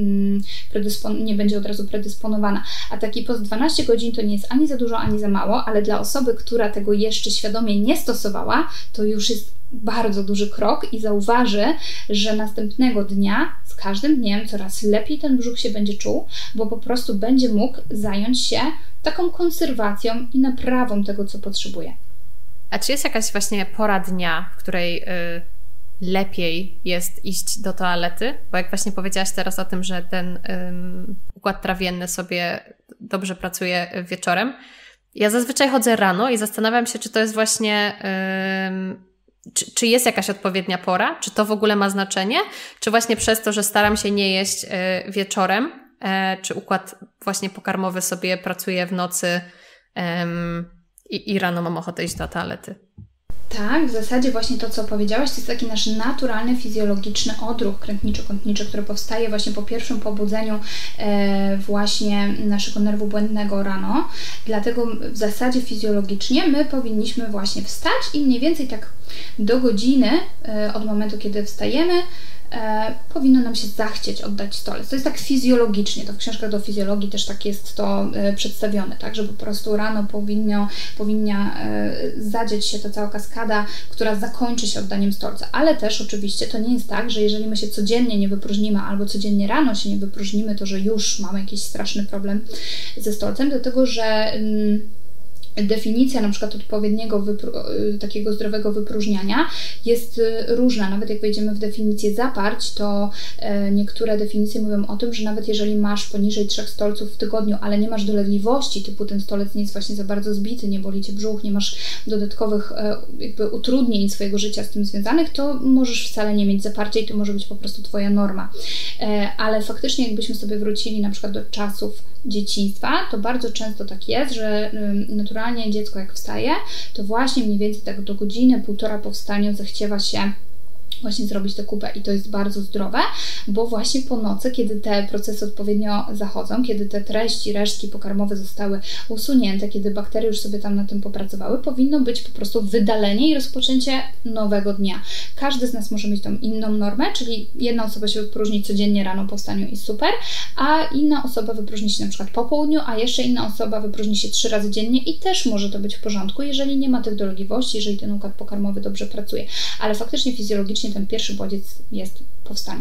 nie będzie od razu predysponowana. A taki post 12 godzin to nie jest ani za dużo, ani za mało, ale dla osoby, która tego jeszcze świadomie nie stosowała, to już jest bardzo duży krok i zauważy, że następnego dnia, z każdym dniem coraz lepiej ten brzuch się będzie czuł, bo po prostu będzie mógł zająć się taką konserwacją i naprawą tego, co potrzebuje. A czy jest jakaś właśnie pora dnia, w której lepiej jest iść do toalety? Bo jak właśnie powiedziałaś teraz o tym, że ten układ trawienny sobie dobrze pracuje wieczorem, ja zazwyczaj chodzę rano i zastanawiam się, czy to jest właśnie Czy jest jakaś odpowiednia pora? Czy to w ogóle ma znaczenie? Czy właśnie przez to, że staram się nie jeść wieczorem, czy układ właśnie pokarmowy sobie pracuje w nocy i rano mam ochotę iść do toalety? Tak, w zasadzie właśnie to, co powiedziałaś, to jest taki nasz naturalny, fizjologiczny odruch krętniczo-kątniczy, który powstaje właśnie po pierwszym pobudzeniu właśnie naszego nerwu błędnego rano. Dlatego w zasadzie fizjologicznie my powinniśmy właśnie wstać i mniej więcej tak do godziny od momentu, kiedy wstajemy, powinno nam się zachcieć oddać stolec. To jest tak fizjologicznie, to w książkach do fizjologii też tak jest to przedstawione, tak, że po prostu rano powinna zadzieć się ta cała kaskada, która zakończy się oddaniem stolca. Ale też oczywiście to nie jest tak, że jeżeli my się codziennie nie wypróżnimy albo codziennie rano się nie wypróżnimy, to że już mamy jakiś straszny problem ze stolcem, dlatego że definicja na przykład odpowiedniego takiego zdrowego wypróżniania jest różna. Nawet jak wejdziemy w definicję zaparć, to niektóre definicje mówią o tym, że nawet jeżeli masz poniżej 3 stolców w tygodniu, ale nie masz dolegliwości, typu ten stolec nie jest właśnie za bardzo zbity, nie boli Cię brzuch, nie masz dodatkowych jakby utrudnień swojego życia z tym związanych, to możesz wcale nie mieć zaparcia i to może być po prostu Twoja norma. Ale faktycznie jakbyśmy sobie wrócili na przykład do czasów dzieciństwa, to bardzo często tak jest, że naturalnie dziecko jak wstaje, to właśnie mniej więcej tak do godziny, półtora po wstaniu zachciewa się właśnie zrobić tę kupę i to jest bardzo zdrowe, bo właśnie po nocy, kiedy te procesy odpowiednio zachodzą, kiedy te treści, resztki pokarmowe zostały usunięte, kiedy bakterie już sobie tam na tym popracowały, powinno być po prostu wydalenie i rozpoczęcie nowego dnia. Każdy z nas może mieć tą inną normę, czyli jedna osoba się wypróżni codziennie rano po wstaniu i super, a inna osoba wypróżni się na przykład po południu, a jeszcze inna osoba wypróżni się 3 razy dziennie i też może to być w porządku, jeżeli nie ma tych dolegliwości, jeżeli ten układ pokarmowy dobrze pracuje. Ale faktycznie fizjologicznie ten pierwszy bodziec jest powstanie.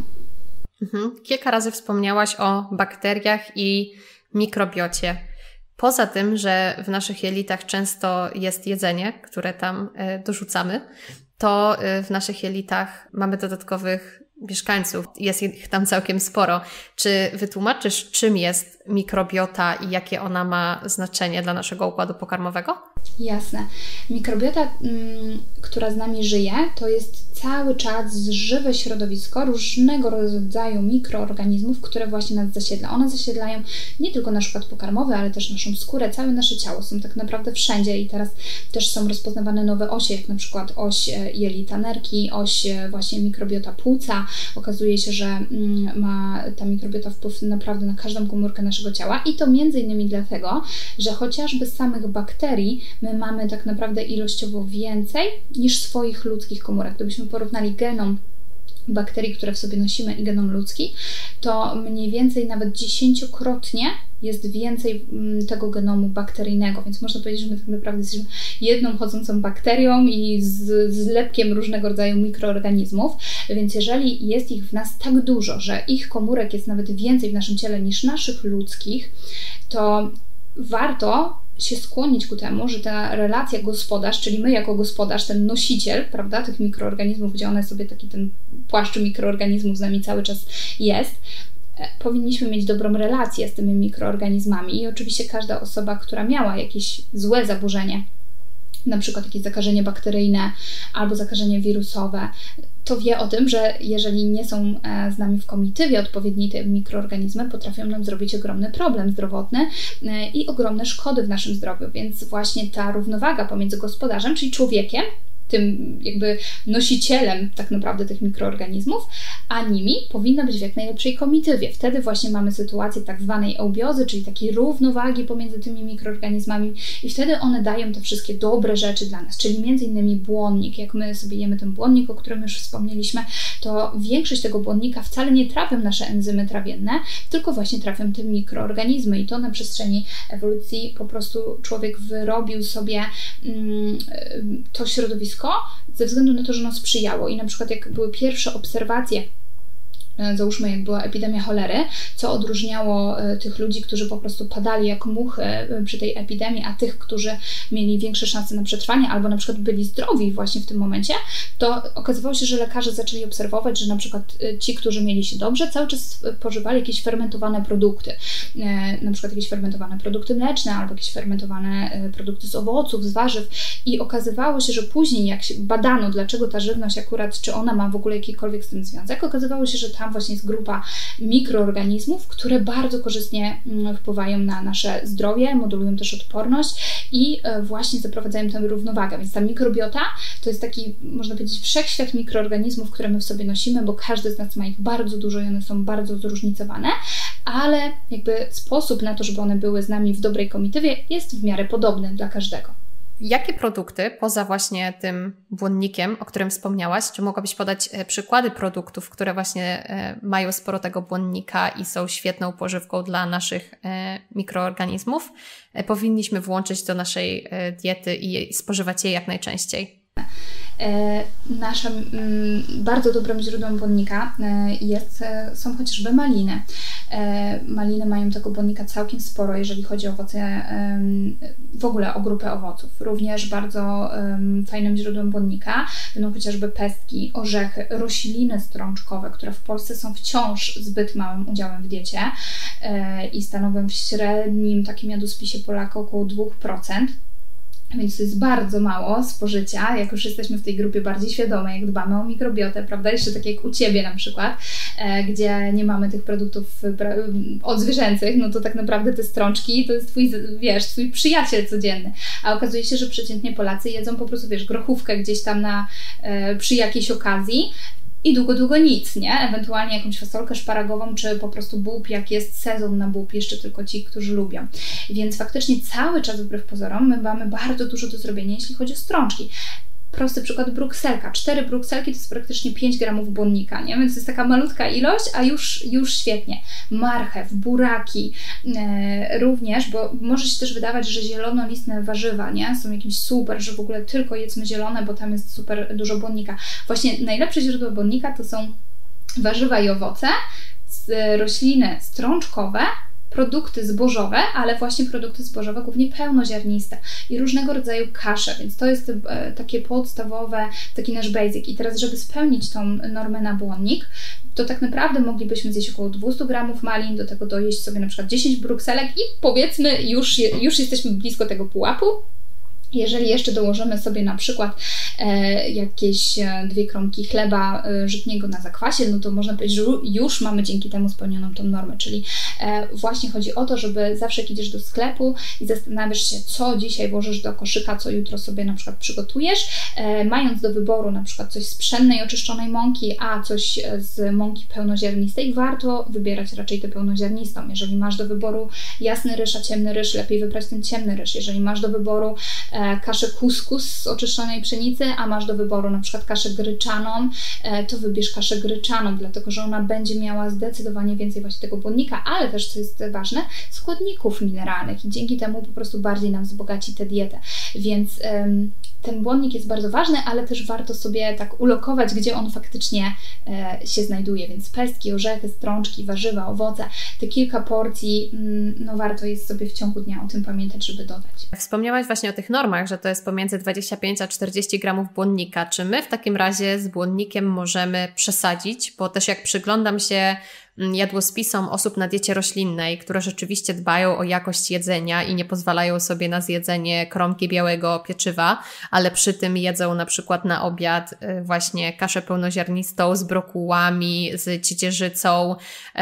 Kilka razy wspomniałaś o bakteriach i mikrobiocie. Poza tym, że w naszych jelitach często jest jedzenie, które tam dorzucamy, to w naszych jelitach mamy dodatkowych mieszkańców. Jest ich tam całkiem sporo. Czy wytłumaczysz, czym jest mikrobiota i jakie ona ma znaczenie dla naszego układu pokarmowego? Jasne. Mikrobiota, która z nami żyje, to jest cały czas żywe środowisko różnego rodzaju mikroorganizmów, które właśnie nas zasiedla. One zasiedlają nie tylko nasz układ pokarmowy, ale też naszą skórę, całe nasze ciało. Są tak naprawdę wszędzie i teraz też są rozpoznawane nowe osie, jak na przykład oś jelita nerki, oś właśnie mikrobiota płuca. Okazuje się, że ma ta mikrobiota wpływ naprawdę na każdą komórkę naszego ciała i to między innymi dlatego, że chociażby z samych bakterii my mamy tak naprawdę ilościowo więcej niż swoich ludzkich komórek. Gdybyśmy porównali genom bakterii, które w sobie nosimy i genom ludzki, to mniej więcej nawet 10-krotnie jest więcej tego genomu bakteryjnego, więc można powiedzieć, że my tak naprawdę jesteśmy jedną chodzącą bakterią i z zlepkiem różnego rodzaju mikroorganizmów, więc jeżeli jest ich w nas tak dużo, że ich komórek jest nawet więcej w naszym ciele niż naszych ludzkich, to warto się skłonić ku temu, że ta relacja gospodarz, czyli my jako gospodarz, ten nosiciel, prawda, tych mikroorganizmów, gdzie one sobie taki ten płaszcz mikroorganizmów z nami cały czas jest, powinniśmy mieć dobrą relację z tymi mikroorganizmami i oczywiście każda osoba, która miała jakieś złe zaburzenie, na przykład jakieś zakażenie bakteryjne albo zakażenie wirusowe, to wie o tym, że jeżeli nie są z nami w komitywie odpowiedni te mikroorganizmy, potrafią nam zrobić ogromny problem zdrowotny i ogromne szkody w naszym zdrowiu, więc właśnie ta równowaga pomiędzy gospodarzem, czyli człowiekiem, tym jakby nosicielem tak naprawdę tych mikroorganizmów, a nimi powinna być w jak najlepszej komitywie. Wtedy właśnie mamy sytuację tak zwanej eubiozy, czyli takiej równowagi pomiędzy tymi mikroorganizmami i wtedy one dają te wszystkie dobre rzeczy dla nas, czyli między innymi błonnik. Jak my sobie jemy ten błonnik, o którym już wspomnieliśmy, to większość tego błonnika wcale nie trafią nasze enzymy trawienne, tylko właśnie trafią te mikroorganizmy i to na przestrzeni ewolucji po prostu człowiek wyrobił sobie to środowisko ze względu na to, że ono sprzyjało i na przykład jak były pierwsze obserwacje załóżmy jak była epidemia cholery, co odróżniało tych ludzi, którzy po prostu padali jak muchy przy tej epidemii, a tych, którzy mieli większe szanse na przetrwanie albo na przykład byli zdrowi właśnie w tym momencie, to okazywało się, że lekarze zaczęli obserwować, że na przykład ci, którzy mieli się dobrze, cały czas spożywali jakieś fermentowane produkty, na przykład jakieś fermentowane produkty mleczne albo jakieś fermentowane produkty z owoców, z warzyw i okazywało się, że później jak się badano, dlaczego ta żywność akurat, czy ona ma w ogóle jakikolwiek z tym związek, okazywało się, że tam właśnie jest grupa mikroorganizmów, które bardzo korzystnie wpływają na nasze zdrowie, modulują też odporność i właśnie zaprowadzają tę równowagę. Więc ta mikrobiota to jest taki, można powiedzieć, wszechświat mikroorganizmów, które my w sobie nosimy, bo każdy z nas ma ich bardzo dużo i one są bardzo zróżnicowane, ale jakby sposób na to, żeby one były z nami w dobrej komitywie jest w miarę podobny dla każdego. Jakie produkty, poza właśnie tym błonnikiem, o którym wspomniałaś, czy mogłabyś podać przykłady produktów, które właśnie mają sporo tego błonnika i są świetną pożywką dla naszych mikroorganizmów, powinniśmy włączyć do naszej diety i spożywać je jak najczęściej? Naszym bardzo dobrym źródłem błonnika są chociażby maliny. Maliny mają tego błonnika całkiem sporo, jeżeli chodzi o owoce, w ogóle o grupę owoców. Również bardzo fajnym źródłem błonnika będą chociażby pestki, orzechy, rośliny strączkowe, które w Polsce są wciąż zbyt małym udziałem w diecie i stanowią w średnim takim jadłospisie Polaka około 2%. Więc to jest bardzo mało spożycia, jak już jesteśmy w tej grupie bardziej świadome, jak dbamy o mikrobiotę, prawda? Jeszcze tak jak u Ciebie na przykład, gdzie nie mamy tych produktów odzwierzęcych, no to tak naprawdę te strączki to jest Twój przyjaciel codzienny. A okazuje się, że przeciętnie Polacy jedzą po prostu, grochówkę gdzieś tam przy jakiejś okazji, i długo nic, nie? Ewentualnie jakąś fasolkę szparagową, czy po prostu bób, jak jest sezon na bób, jeszcze tylko ci, którzy lubią. Więc faktycznie cały czas, wbrew pozorom, my mamy bardzo dużo do zrobienia, jeśli chodzi o strączki. Prosty przykład, brukselka. 4 brukselki to jest praktycznie 5 gramów błonnika, nie? Więc to jest taka malutka ilość, a już świetnie. Marchew, buraki, również, bo może się też wydawać, że zielonolistne warzywa, nie? Są jakimś super, że w ogóle tylko jedzmy zielone, bo tam jest super dużo błonnika. Właśnie najlepsze źródło błonnika to są warzywa i owoce, rośliny strączkowe, produkty zbożowe, ale właśnie produkty zbożowe głównie pełnoziarniste i różnego rodzaju kasze, więc to jest takie podstawowe, taki nasz basic. I teraz, żeby spełnić tą normę na błonnik, to tak naprawdę moglibyśmy zjeść około 200 gramów malin, do tego dojeść sobie na przykład 10 brukselek i powiedzmy już jesteśmy blisko tego pułapu. Jeżeli jeszcze dołożymy sobie na przykład jakieś 2 kromki chleba żytniego na zakwasie, no to można powiedzieć, że już mamy dzięki temu spełnioną tą normę, czyli właśnie chodzi o to, żeby zawsze jak idziesz do sklepu i zastanawiasz się, co dzisiaj włożysz do koszyka, co jutro sobie na przykład przygotujesz, mając do wyboru na przykład coś z pszennej oczyszczonej mąki, a coś z mąki pełnoziarnistej, warto wybierać raczej tę pełnoziarnistą. Jeżeli masz do wyboru jasny ryż, a ciemny ryż, lepiej wybrać ten ciemny ryż. Jeżeli masz do wyboru kaszę kuskus z oczyszczonej pszenicy, a masz do wyboru na przykład kaszę gryczaną, to wybierz kaszę gryczaną, dlatego że ona będzie miała zdecydowanie więcej właśnie tego błonnika, ale też, co jest ważne, składników mineralnych i dzięki temu po prostu bardziej nam wzbogaci tę dietę. Więc ten błonnik jest bardzo ważny, ale też warto sobie tak ulokować, gdzie on faktycznie się znajduje, więc pestki, orzechy, strączki, warzywa, owoce, te kilka porcji, no warto jest sobie w ciągu dnia o tym pamiętać, żeby dodać. Wspomniałaś właśnie o tych normach, że to jest pomiędzy 25 a 40 gramów błonnika. Czy my w takim razie z błonnikiem możemy przesadzić? Bo też jak przyglądam się jadłospisom osób na diecie roślinnej, które rzeczywiście dbają o jakość jedzenia i nie pozwalają sobie na zjedzenie kromki białego pieczywa, ale przy tym jedzą na przykład na obiad właśnie kaszę pełnoziarnistą z brokułami, z ciecierzycą,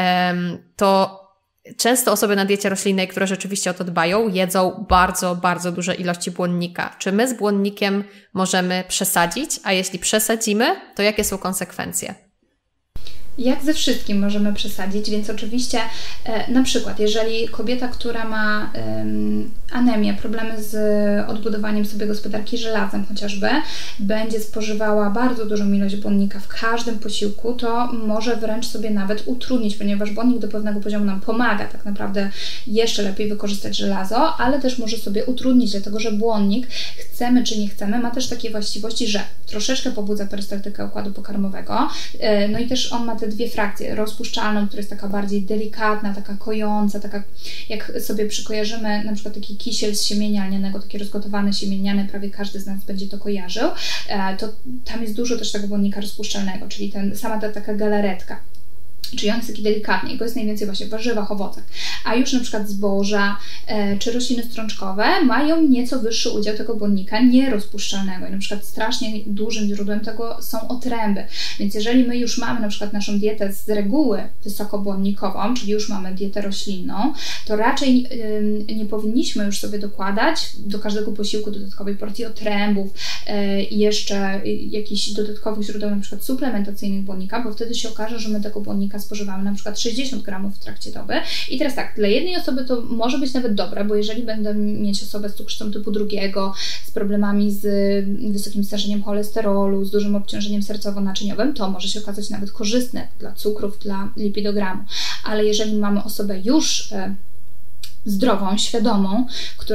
to często osoby na diecie roślinnej, które rzeczywiście o to dbają, jedzą bardzo, bardzo duże ilości błonnika. Czy my z błonnikiem możemy przesadzić? A jeśli przesadzimy, to jakie są konsekwencje? Jak ze wszystkim możemy przesadzić, więc oczywiście na przykład jeżeli kobieta, która ma anemię, problemy z odbudowaniem sobie gospodarki żelazem chociażby, będzie spożywała bardzo dużą ilość błonnika w każdym posiłku, to może wręcz sobie nawet utrudnić, ponieważ błonnik do pewnego poziomu nam pomaga tak naprawdę jeszcze lepiej wykorzystać żelazo, ale też może sobie utrudnić, dlatego że błonnik, chcemy czy nie chcemy, ma też takie właściwości, że troszeczkę pobudza perystaltykę układu pokarmowego, no i też on ma te dwie frakcje. Rozpuszczalną, która jest taka bardziej delikatna, taka kojąca, taka jak sobie przykojarzymy na przykład taki kisiel z siemienia lnianego, taki rozgotowany siemię lniany, prawie każdy z nas będzie to kojarzył, to tam jest dużo też tego błonnika rozpuszczalnego, czyli sama ta taka galaretka. Czyli on jest taki delikatny, go jest najwięcej właśnie w warzywach, owocach. A już na przykład zboża czy rośliny strączkowe mają nieco wyższy udział tego błonnika nierozpuszczalnego. I na przykład strasznie dużym źródłem tego są otręby. Więc jeżeli my już mamy na przykład naszą dietę z reguły wysokobłonnikową, czyli już mamy dietę roślinną, to raczej nie powinniśmy już sobie dokładać do każdego posiłku dodatkowej porcji otrębów i jeszcze jakichś dodatkowych źródeł na przykład suplementacyjnych błonnika, bo wtedy się okaże, że my tego błonnika spożywamy na przykład 60 gramów w trakcie doby. I teraz tak, dla jednej osoby to może być nawet dobre, bo jeżeli będę mieć osobę z cukrzycą typu 2, z problemami z wysokim stężeniem cholesterolu, z dużym obciążeniem sercowo-naczyniowym, to może się okazać nawet korzystne dla cukrów, dla lipidogramu. Ale jeżeli mamy osobę już zdrową, świadomą,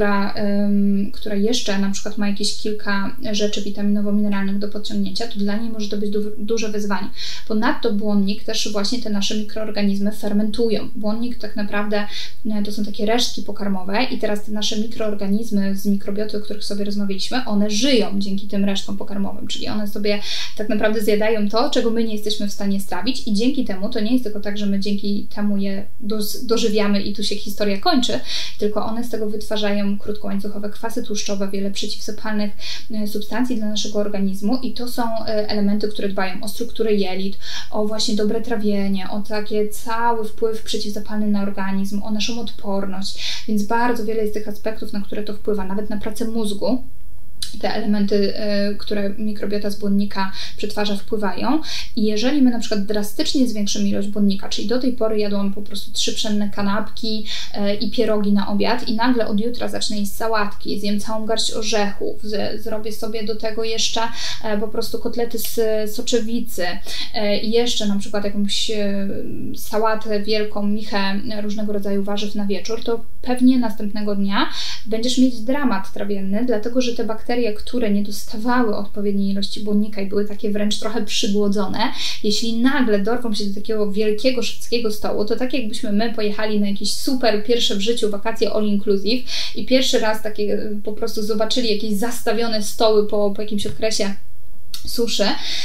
która jeszcze na przykład ma jakieś kilka rzeczy witaminowo-mineralnych do podciągnięcia, to dla niej może to być duże wyzwanie. Ponadto błonnik też właśnie te nasze mikroorganizmy fermentują. Błonnik tak naprawdę to są takie resztki pokarmowe i teraz te nasze mikroorganizmy z mikrobioty, o których sobie rozmawialiśmy, one żyją dzięki tym resztkom pokarmowym, czyli one sobie tak naprawdę zjadają to, czego my nie jesteśmy w stanie strawić i dzięki temu to nie jest tylko tak, że my dzięki temu je dożywiamy i tu się historia kończy, tylko one z tego wytwarzają krótkołańcuchowe kwasy tłuszczowe, wiele przeciwzapalnych substancji dla naszego organizmu i to są elementy, które dbają o strukturę jelit, o właśnie dobre trawienie, o taki cały wpływ przeciwzapalny na organizm, o naszą odporność, więc bardzo wiele jest tych aspektów, na które to wpływa, nawet na pracę mózgu. Te elementy, które mikrobiota z błonnika przetwarza, wpływają i jeżeli my na przykład drastycznie zwiększymy ilość błonnika, czyli do tej pory jadłam po prostu 3 pszenne kanapki i pierogi na obiad i nagle od jutra zacznę jeść sałatki, zjem całą garść orzechów, zrobię sobie do tego jeszcze po prostu kotlety z soczewicy i jeszcze na przykład jakąś sałatę, wielką michę różnego rodzaju warzyw na wieczór, to pewnie następnego dnia będziesz mieć dramat trawienny, dlatego że te bakterie, które nie dostawały odpowiedniej ilości błonnika i były takie wręcz trochę przygłodzone, jeśli nagle dorwą się do takiego wielkiego szwedzkiego stołu, to tak jakbyśmy my pojechali na jakieś super pierwsze w życiu wakacje all inclusive i pierwszy raz takie po prostu zobaczyli jakieś zastawione stoły po jakimś okresie suszy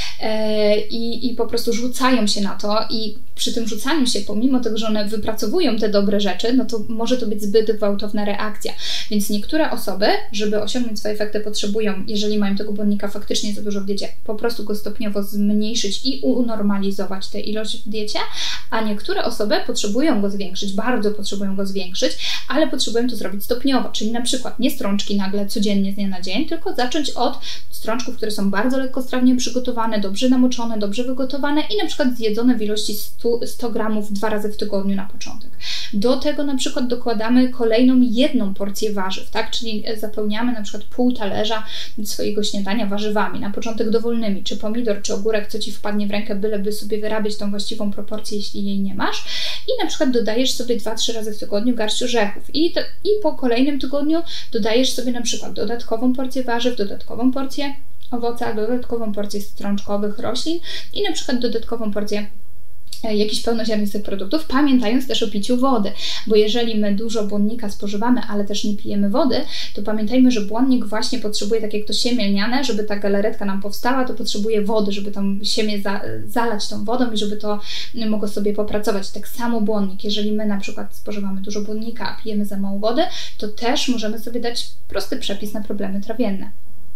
i po prostu rzucają się na to i przy tym rzucaniu się, pomimo tego, że one wypracowują te dobre rzeczy, no to może to być zbyt gwałtowna reakcja. Więc niektóre osoby, żeby osiągnąć swoje efekty, potrzebują, jeżeli mają tego błonnika faktycznie za dużo w diecie, po prostu go stopniowo zmniejszyć i unormalizować tę ilość w diecie, a niektóre osoby potrzebują go zwiększyć, bardzo potrzebują go zwiększyć, ale potrzebują to zrobić stopniowo, czyli na przykład nie strączki nagle codziennie z dnia na dzień, tylko zacząć od strączków, które są bardzo lekkostrawnie przygotowane, dobrze namoczone, dobrze wygotowane i na przykład zjedzone w ilości 100 gramów 2 razy w tygodniu na początek. Do tego na przykład dokładamy kolejną 1 porcję warzyw, tak? Czyli zapełniamy na przykład pół talerza swojego śniadania warzywami, na początek dowolnymi, czy pomidor, czy ogórek, co Ci wpadnie w rękę, byleby sobie wyrabiać tą właściwą proporcję, jeśli jej nie masz. I na przykład dodajesz sobie 2-3 razy w tygodniu garść orzechów i po kolejnym tygodniu dodajesz sobie na przykład dodatkową porcję warzyw, dodatkową porcję owoca, dodatkową porcję strączkowych roślin i na przykład dodatkową porcję jakichś pełnoziarnistych produktów, pamiętając też o piciu wody, bo jeżeli my dużo błonnika spożywamy, ale też nie pijemy wody, to pamiętajmy, że błonnik właśnie potrzebuje, tak jak to siemię lniane, żeby ta galaretka nam powstała, to potrzebuje wody, żeby tam siemię zalać tą wodą i żeby to mogło sobie popracować. Tak samo błonnik, jeżeli my na przykład spożywamy dużo błonnika, a pijemy za mało wody, to też możemy sobie dać prosty przepis na problemy trawienne.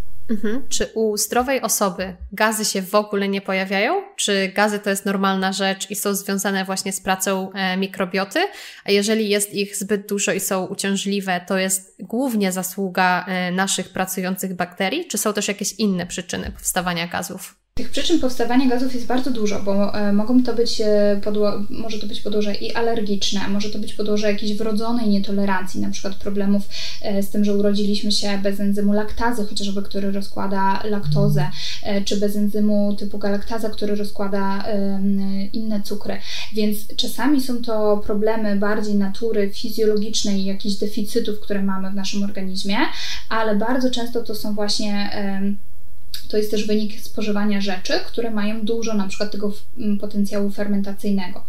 Czy u zdrowej osoby gazy się w ogóle nie pojawiają? Czy gazy to jest normalna rzecz i są związane właśnie z pracą mikrobioty? A jeżeli jest ich zbyt dużo i są uciążliwe, to jest głównie zasługa naszych pracujących bakterii? Czy są też jakieś inne przyczyny powstawania gazów? Tych przyczyn powstawania gazów jest bardzo dużo, bo mogą to być może to być podłoże i alergiczne, może to być podłoże jakiejś wrodzonej nietolerancji, na przykład problemów z tym, że urodziliśmy się bez enzymu laktazy, chociażby, który rozkłada laktozę, czy bez enzymu typu galaktaza, który rozkłada inne cukry. Więc czasami są to problemy bardziej natury fizjologicznej, jakichś deficytów, które mamy w naszym organizmie, ale bardzo często to są właśnie to jest też wynik spożywania rzeczy, które mają dużo na przykład tego potencjału fermentacyjnego.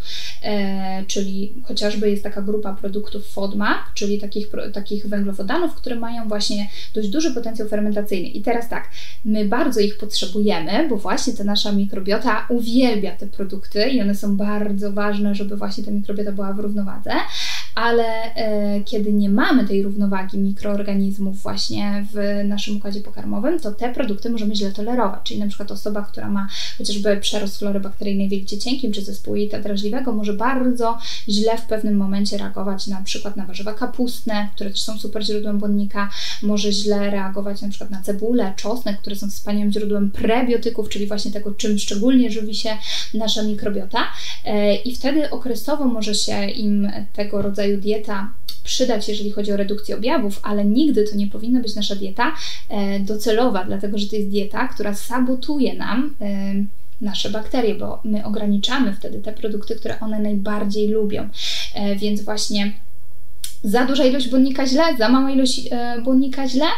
Czyli chociażby jest taka grupa produktów FODMAP, czyli takich węglowodanów, które mają właśnie dość duży potencjał fermentacyjny. I teraz tak, my bardzo ich potrzebujemy, bo właśnie ta nasza mikrobiota uwielbia te produkty i one są bardzo ważne, żeby właśnie ta mikrobiota była w równowadze, ale kiedy nie mamy tej równowagi mikroorganizmów właśnie w naszym układzie pokarmowym, to te produkty możemy źle tolerować. Czyli na przykład osoba, która ma chociażby przerost flory bakteryjnej w jelicie cienkim czy zespół jelita drażliwego, może bardzo źle w pewnym momencie reagować na przykład na warzywa kapustne, które też są super źródłem błonnika, może źle reagować na przykład na cebulę, czosnek, które są wspaniałym źródłem prebiotyków, czyli właśnie tego, czym szczególnie żywi się nasza mikrobiota. I wtedy okresowo może się im tego rodzaju dieta przydać, jeżeli chodzi o redukcję objawów, ale nigdy to nie powinna być nasza dieta docelowa, dlatego że to jest dieta, która sabotuje nam nasze bakterie, bo my ograniczamy wtedy te produkty, które one najbardziej lubią. Więc właśnie za duża ilość błonnika źle, za mała ilość błonnika źle.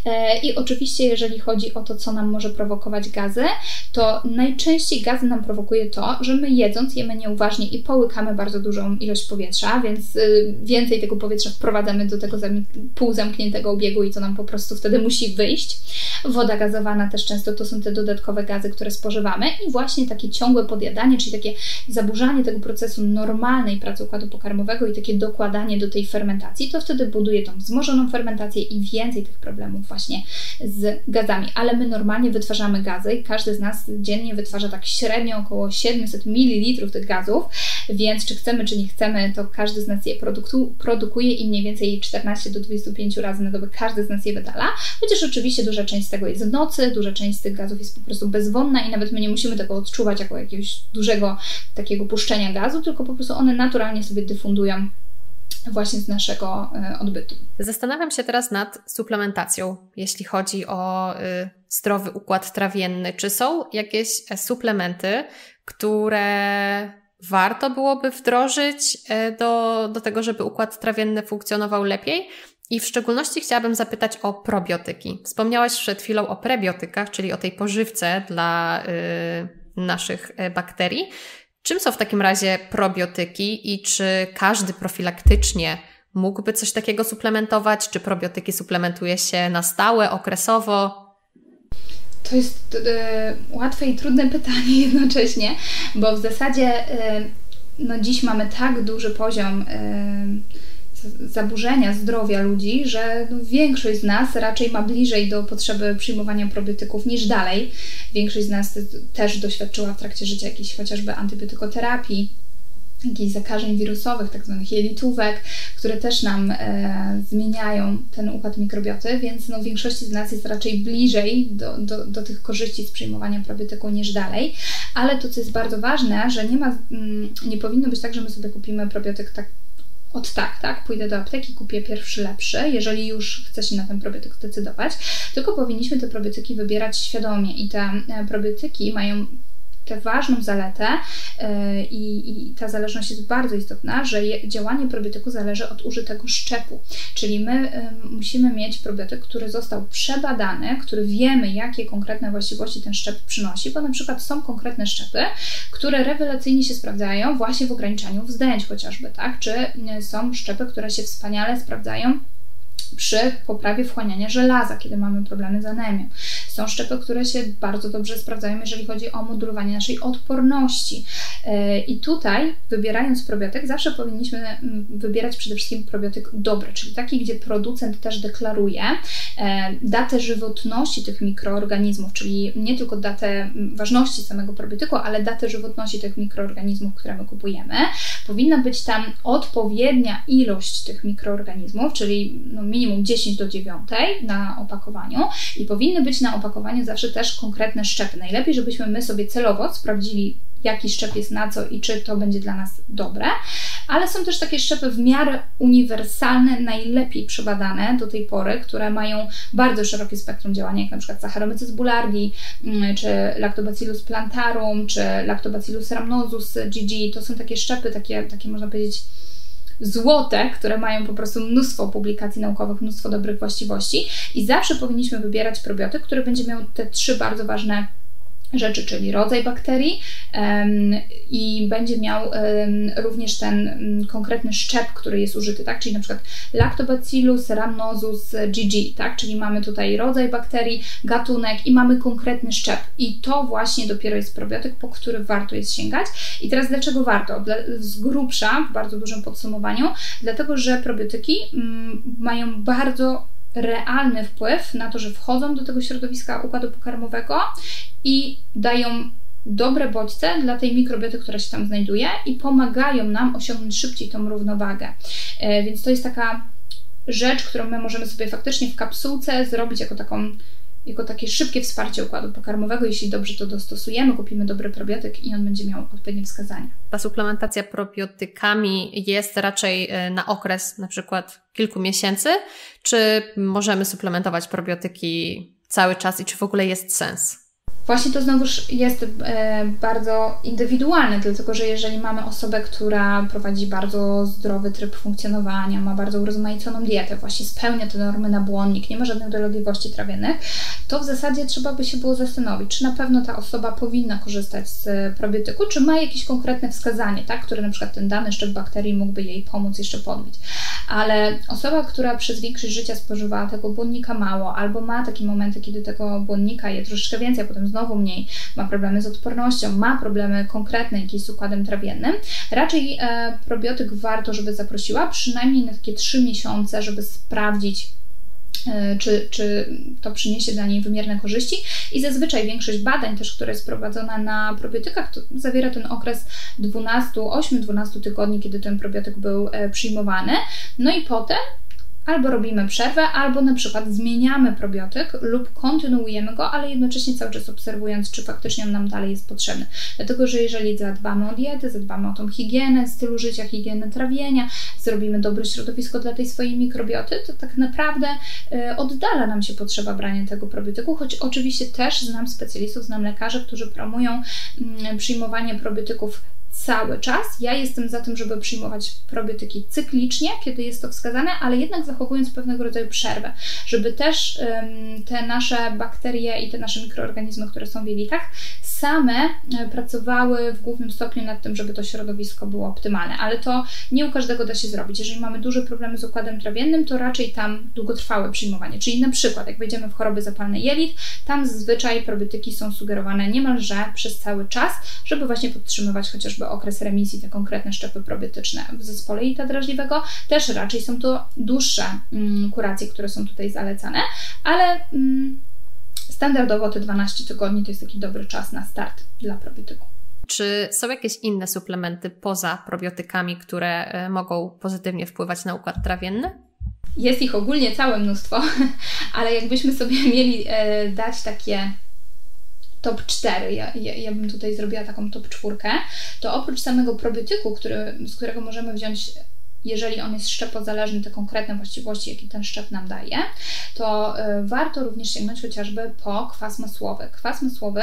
I oczywiście, jeżeli chodzi o to, co nam może prowokować gazy, to najczęściej gazy nam prowokuje to, że my jedząc jemy nieuważnie i połykamy bardzo dużą ilość powietrza, więc więcej tego powietrza wprowadzamy do tego półzamkniętego obiegu i to nam po prostu wtedy musi wyjść. Woda gazowana też często to są te dodatkowe gazy, które spożywamy i właśnie takie ciągłe podjadanie, czyli takie zaburzanie tego procesu normalnej pracy układu pokarmowego i takie dokładanie do tej fermentacji, to wtedy buduje tą wzmożoną fermentację i więcej tych problemów właśnie z gazami. Ale my normalnie wytwarzamy gazy i każdy z nas dziennie wytwarza tak średnio około 700 ml tych gazów, więc czy chcemy, czy nie chcemy, to każdy z nas je produkuje i mniej więcej 14 do 25 razy na dobę każdy z nas je wydala, chociaż oczywiście duża część z tego jest w nocy, duża część z tych gazów jest po prostu bezwonna i nawet my nie musimy tego odczuwać jako jakiegoś dużego takiego puszczenia gazu, tylko po prostu one naturalnie sobie dyfundują właśnie z naszego odbytu. Zastanawiam się teraz nad suplementacją, jeśli chodzi o zdrowy układ trawienny. Czy są jakieś suplementy, które warto byłoby wdrożyć do tego, żeby układ trawienny funkcjonował lepiej? I w szczególności chciałabym zapytać o probiotyki. Wspomniałaś przed chwilą o prebiotykach, czyli o tej pożywce dla naszych bakterii. Czym są w takim razie probiotyki i czy każdy profilaktycznie mógłby coś takiego suplementować? Czy probiotyki suplementuje się na stałe, okresowo? To jest łatwe i trudne pytanie jednocześnie, bo w zasadzie dziś mamy tak duży poziom zaburzenia zdrowia ludzi, że większość z nas raczej ma bliżej do potrzeby przyjmowania probiotyków niż dalej. Większość z nas też doświadczyła w trakcie życia jakiejś chociażby antybiotykoterapii, jakichś zakażeń wirusowych, tak zwanych jelitówek, które też nam zmieniają ten układ mikrobioty, więc w większości z nas jest raczej bliżej do tych korzyści z przyjmowania probiotyku niż dalej. Ale to, co jest bardzo ważne, że nie powinno być tak, że my sobie kupimy probiotyk tak, pójdę do apteki, kupię pierwszy lepszy, jeżeli już chcę się na ten probiotyk zdecydować, tylko powinniśmy te probiotyki wybierać świadomie i te probiotyki mają tę ważną zaletę i ta zależność jest bardzo istotna, że działanie probiotyku zależy od użytego szczepu. Czyli my musimy mieć probiotyk, który został przebadany, który wiemy, jakie konkretne właściwości ten szczep przynosi, bo na przykład są konkretne szczepy, które rewelacyjnie się sprawdzają właśnie w ograniczaniu wzdęć chociażby, tak? Czy są szczepy, które się wspaniale sprawdzają przy poprawie wchłaniania żelaza, kiedy mamy problemy z anemią. Są szczepy, które się bardzo dobrze sprawdzają, jeżeli chodzi o modulowanie naszej odporności. I tutaj, wybierając probiotyk, zawsze powinniśmy wybierać przede wszystkim probiotyk dobry, czyli taki, gdzie producent też deklaruje datę żywotności tych mikroorganizmów, czyli nie tylko datę ważności samego probiotyku, ale datę żywotności tych mikroorganizmów, które my kupujemy. Powinna być tam odpowiednia ilość tych mikroorganizmów, czyli minimum 10 do 9 na opakowaniu i powinny być na opakowaniu zawsze też konkretne szczepy. Najlepiej, żebyśmy my sobie celowo sprawdzili, jaki szczep jest na co i czy to będzie dla nas dobre, ale są też takie szczepy w miarę uniwersalne, najlepiej przebadane do tej pory, które mają bardzo szerokie spektrum działania, jak na przykład Saccharomyces boulardii, czy Lactobacillus plantarum, czy Lactobacillus rhamnosus GG. To są takie szczepy, takie można powiedzieć, złote, które mają po prostu mnóstwo publikacji naukowych, mnóstwo dobrych właściwości i zawsze powinniśmy wybierać probiotyk, który będzie miał te 3 bardzo ważne rzeczy, czyli rodzaj bakterii i będzie miał również ten konkretny szczep, który jest użyty, tak? Czyli na przykład Lactobacillus rhamnosus GG, tak? Czyli mamy tutaj rodzaj bakterii, gatunek i mamy konkretny szczep i to właśnie dopiero jest probiotyk, po który warto jest sięgać. I teraz dlaczego warto? Z grubsza, w bardzo dużym podsumowaniu, dlatego, że probiotyki mają bardzo realny wpływ na to, że wchodzą do tego środowiska układu pokarmowego i dają dobre bodźce dla tej mikrobioty, która się tam znajduje i pomagają nam osiągnąć szybciej tą równowagę. Więc to jest taka rzecz, którą my możemy sobie faktycznie w kapsułce zrobić jako takie szybkie wsparcie układu pokarmowego. Jeśli dobrze to dostosujemy, kupimy dobry probiotyk i on będzie miał odpowiednie wskazania. Ta suplementacja probiotykami jest raczej na okres na przykład kilku miesięcy, czy możemy suplementować probiotyki cały czas i czy w ogóle jest sens? Właśnie to znowuż jest bardzo indywidualne, dlatego że jeżeli mamy osobę, która prowadzi bardzo zdrowy tryb funkcjonowania, ma bardzo urozmaiconą dietę, właśnie spełnia te normy na błonnik, nie ma żadnych dolegliwości trawiennych, to w zasadzie trzeba by się było zastanowić, czy na pewno ta osoba powinna korzystać z probiotyku, czy ma jakieś konkretne wskazanie, tak, które na przykład ten dany szczep bakterii mógłby jej pomóc jeszcze podbić. Ale osoba, która przez większość życia spożywała tego błonnika mało, albo ma takie momenty, kiedy tego błonnika je troszeczkę więcej, a potem znowu mniej, ma problemy z odpornością, ma problemy konkretne jakieś z układem trawiennym, raczej probiotyk warto, żeby zaprosiła przynajmniej na takie 3 miesiące, żeby sprawdzić, czy to przyniesie dla niej wymierne korzyści i zazwyczaj większość badań też, która jest prowadzona na probiotykach, to zawiera ten okres 8-12 tygodni, kiedy ten probiotyk był przyjmowany, no i potem albo robimy przerwę, albo na przykład zmieniamy probiotyk lub kontynuujemy go, ale jednocześnie cały czas obserwując, czy faktycznie on nam dalej jest potrzebny. Dlatego, że jeżeli zadbamy o dietę, zadbamy o tą higienę stylu życia, higienę trawienia, zrobimy dobre środowisko dla tej swojej mikrobioty, to tak naprawdę oddala nam się potrzeba brania tego probiotyku, choć oczywiście też znam specjalistów, znam lekarzy, którzy promują przyjmowanie probiotyków cały czas. Ja jestem za tym, żeby przyjmować probiotyki cyklicznie, kiedy jest to wskazane, ale jednak zachowując pewnego rodzaju przerwę, żeby też te nasze bakterie i te nasze mikroorganizmy, które są w jelitach, same pracowały w głównym stopniu nad tym, żeby to środowisko było optymalne, ale to nie u każdego da się zrobić. Jeżeli mamy duże problemy z układem trawiennym, to raczej tam długotrwałe przyjmowanie, czyli na przykład jak wejdziemy w choroby zapalne jelit, tam zazwyczaj probiotyki są sugerowane niemalże przez cały czas, żeby właśnie podtrzymywać chociażby okres remisji, te konkretne szczepy probiotyczne. W zespole jelita drażliwego też raczej są to dłuższe kuracje, które są tutaj zalecane, ale standardowo te 12 tygodni to jest taki dobry czas na start dla probiotyku. Czy są jakieś inne suplementy poza probiotykami, które mogą pozytywnie wpływać na układ trawienny? Jest ich ogólnie całe mnóstwo, ale jakbyśmy sobie mieli dać takie top 4, ja bym tutaj zrobiła taką top 4, to oprócz samego probiotyku, z którego możemy wziąć, jeżeli on jest szczepozależny, te konkretne właściwości, jakie ten szczep nam daje, to warto również sięgnąć chociażby po kwas masłowy. Kwas masłowy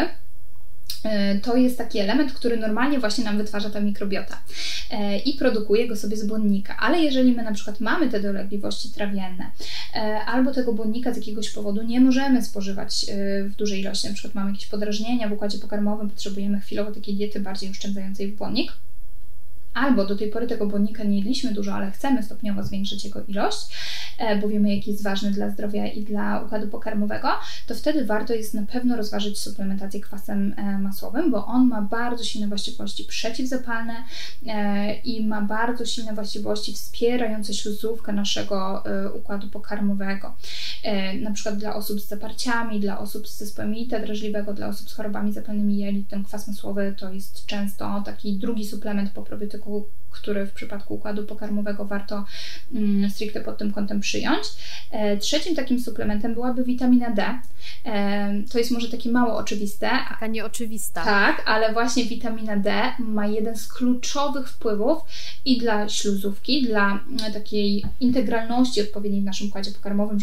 to jest taki element, który normalnie właśnie nam wytwarza ta mikrobiota i produkuje go sobie z błonnika, ale jeżeli my na przykład mamy te dolegliwości trawienne albo tego błonnika z jakiegoś powodu nie możemy spożywać w dużej ilości, na przykład mamy jakieś podrażnienia w układzie pokarmowym, potrzebujemy chwilowo takiej diety bardziej oszczędzającej w błonnik, albo do tej pory tego błonnika nie jedliśmy dużo, ale chcemy stopniowo zwiększyć jego ilość, bo wiemy, jaki jest ważny dla zdrowia i dla układu pokarmowego, to wtedy warto jest na pewno rozważyć suplementację kwasem masłowym, bo on ma bardzo silne właściwości przeciwzapalne i ma bardzo silne właściwości wspierające śluzówkę naszego układu pokarmowego. Na przykład dla osób z zaparciami, dla osób z zespołem jelita drażliwego, dla osób z chorobami zapalnymi jelit, ten kwas masłowy to jest często taki drugi suplement po probiotyku, który w przypadku układu pokarmowego warto stricte pod tym kątem przyjąć. Trzecim takim suplementem byłaby witamina D. To jest może takie mało oczywiste. Taka nieoczywista. Tak, ale właśnie witamina D ma jeden z kluczowych wpływów i dla śluzówki, dla takiej integralności odpowiedniej w naszym układzie pokarmowym, żeby on był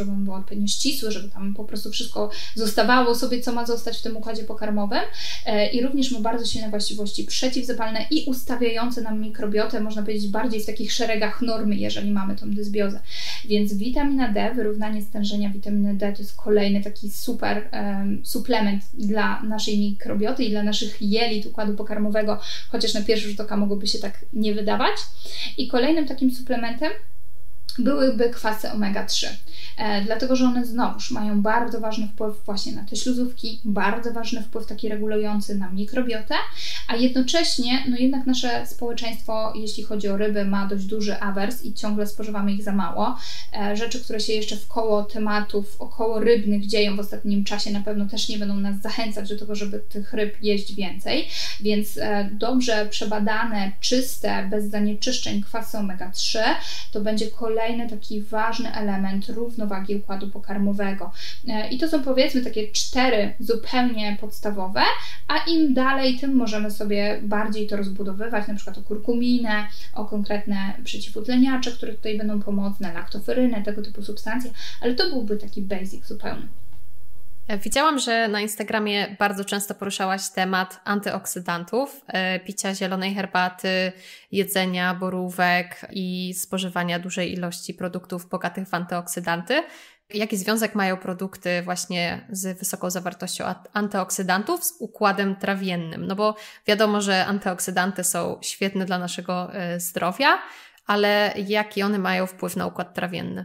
odpowiednio ścisły, żeby tam po prostu wszystko zostawało sobie, co ma zostać w tym układzie pokarmowym i również ma bardzo silne właściwości przeciwzapalne i ustawiające nam mikrobiotę, można powiedzieć, bardziej w takich szeregach normy, jeżeli mamy tą dysbiozę. Więc witamina D, wyrównanie stężenia witaminy D to jest kolejny taki super suplement dla naszej mikrobioty i dla naszych jelit układu pokarmowego, chociaż na pierwszy rzut oka mogłoby się tak nie wydawać. I kolejnym takim suplementem byłyby kwasy omega-3, dlatego że one znowuż mają bardzo ważny wpływ właśnie na te śluzówki, bardzo ważny wpływ taki regulujący na mikrobiotę, a jednocześnie no jednak nasze społeczeństwo, jeśli chodzi o ryby, ma dość duży awers i ciągle spożywamy ich za mało. Rzeczy, które się jeszcze wkoło tematów około rybnych dzieją w ostatnim czasie, na pewno też nie będą nas zachęcać do tego, żeby tych ryb jeść więcej, więc dobrze przebadane, czyste, bez zanieczyszczeń kwasy omega-3 to będzie kolejny taki ważny element równowagi układu pokarmowego. I to są powiedzmy takie 4 zupełnie podstawowe, a im dalej, tym możemy sobie bardziej to rozbudowywać, na przykład o kurkuminę, o konkretne przeciwutleniacze, które tutaj będą pomocne, laktoferynę, tego typu substancje, ale to byłby taki basic zupełny. Widziałam, że na Instagramie bardzo często poruszałaś temat antyoksydantów, picia zielonej herbaty, jedzenia borówek i spożywania dużej ilości produktów bogatych w antyoksydanty. Jaki związek mają produkty właśnie z wysoką zawartością antyoksydantów z układem trawiennym? No bo wiadomo, że antyoksydanty są świetne dla naszego zdrowia, ale jaki one mają wpływ na układ trawienny?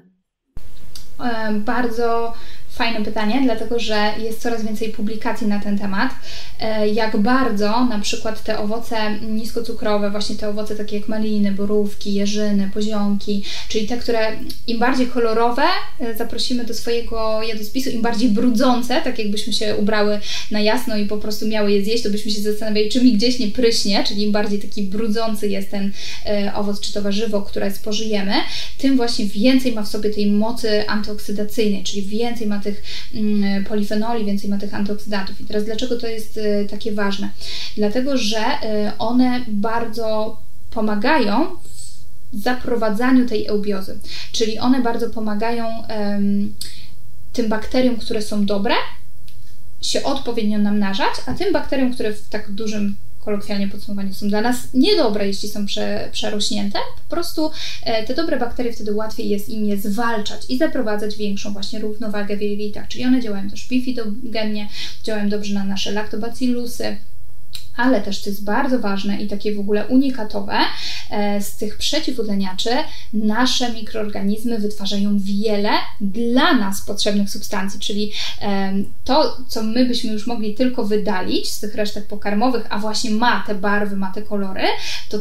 Bardzo fajne pytanie, dlatego że jest coraz więcej publikacji na ten temat. Jak bardzo na przykład te owoce niskocukrowe, właśnie te owoce takie jak maliny, borówki, jeżyny, poziomki, czyli te, które im bardziej kolorowe zaprosimy do swojego jadłospisu, im bardziej brudzące, tak jakbyśmy się ubrały na jasno i po prostu miały je zjeść, to byśmy się zastanawiali, czy mi gdzieś nie pryśnie, czyli im bardziej taki brudzący jest ten owoc czy to warzywo, które spożyjemy, tym właśnie więcej ma w sobie tej mocy antyoksydacyjnej, czyli więcej ma tych polifenoli, więcej ma tych antyoksydantów. I teraz dlaczego to jest takie ważne? Dlatego, że one bardzo pomagają w zaprowadzaniu tej eubiozy, czyli one bardzo pomagają tym bakteriom, które są dobre, się odpowiednio namnażać, a tym bakteriom, które w tak dużym kolokwialnie podsumowaniu są dla nas niedobre, jeśli są przerośnięte, po prostu te dobre bakterie wtedy łatwiej jest im je zwalczać i zaprowadzać większą właśnie równowagę w jelitach, czyli one działają też bifidogennie, działają dobrze na nasze lactobacillusy, ale też, co jest bardzo ważne i takie w ogóle unikatowe, z tych przeciwutleniaczy nasze mikroorganizmy wytwarzają wiele dla nas potrzebnych substancji, czyli to, co my byśmy już mogli tylko wydalić z tych resztek pokarmowych, a właśnie ma te barwy, ma te kolory, to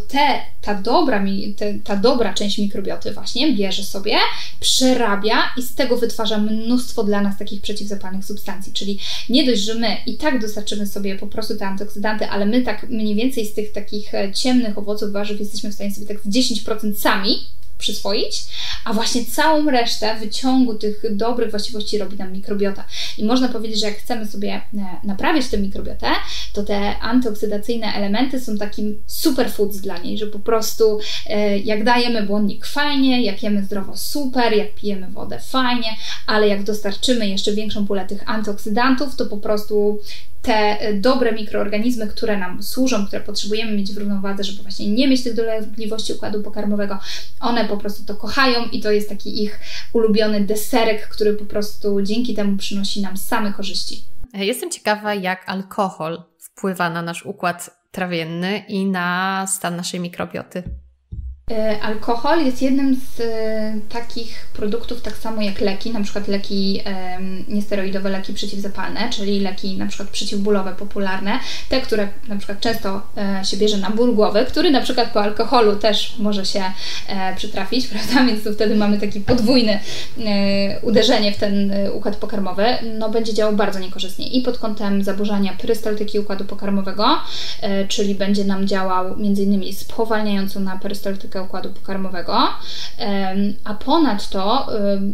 ta dobra część mikrobioty właśnie bierze sobie, przerabia i z tego wytwarza mnóstwo dla nas takich przeciwzapalnych substancji, czyli nie dość, że my i tak dostarczymy sobie po prostu te antyoksydanty, ale my tak mniej więcej z tych takich ciemnych owoców, warzyw jesteśmy w stanie sobie tak z 10% sami przyswoić, a właśnie całą resztę wyciągu tych dobrych właściwości robi nam mikrobiota. I można powiedzieć, że jak chcemy sobie naprawić tę mikrobiotę, to te antyoksydacyjne elementy są takim superfoods dla niej, że po prostu jak dajemy błonnik fajnie, jak jemy zdrowo super, jak pijemy wodę fajnie, ale jak dostarczymy jeszcze większą pulę tych antyoksydantów, to po prostu te dobre mikroorganizmy, które nam służą, które potrzebujemy mieć w równowadze, żeby właśnie nie mieć tych dolegliwości układu pokarmowego, one po prostu to kochają i to jest taki ich ulubiony deserek, który po prostu dzięki temu przynosi nam same korzyści. Jestem ciekawa, jak alkohol wpływa na nasz układ trawienny i na stan naszej mikrobioty. Alkohol jest jednym z takich produktów, tak samo jak leki, na przykład leki niesteroidowe, leki przeciwzapalne, czyli leki na przykład przeciwbólowe popularne, te, które na przykład często się bierze na ból głowy, który na przykład po alkoholu też może się przytrafić, prawda, więc to wtedy mamy taki podwójne uderzenie w ten układ pokarmowy, no będzie działał bardzo niekorzystnie i pod kątem zaburzania perystaltyki układu pokarmowego, czyli będzie nam działał m.in. spowalniająco na perystaltykę układu pokarmowego, a ponadto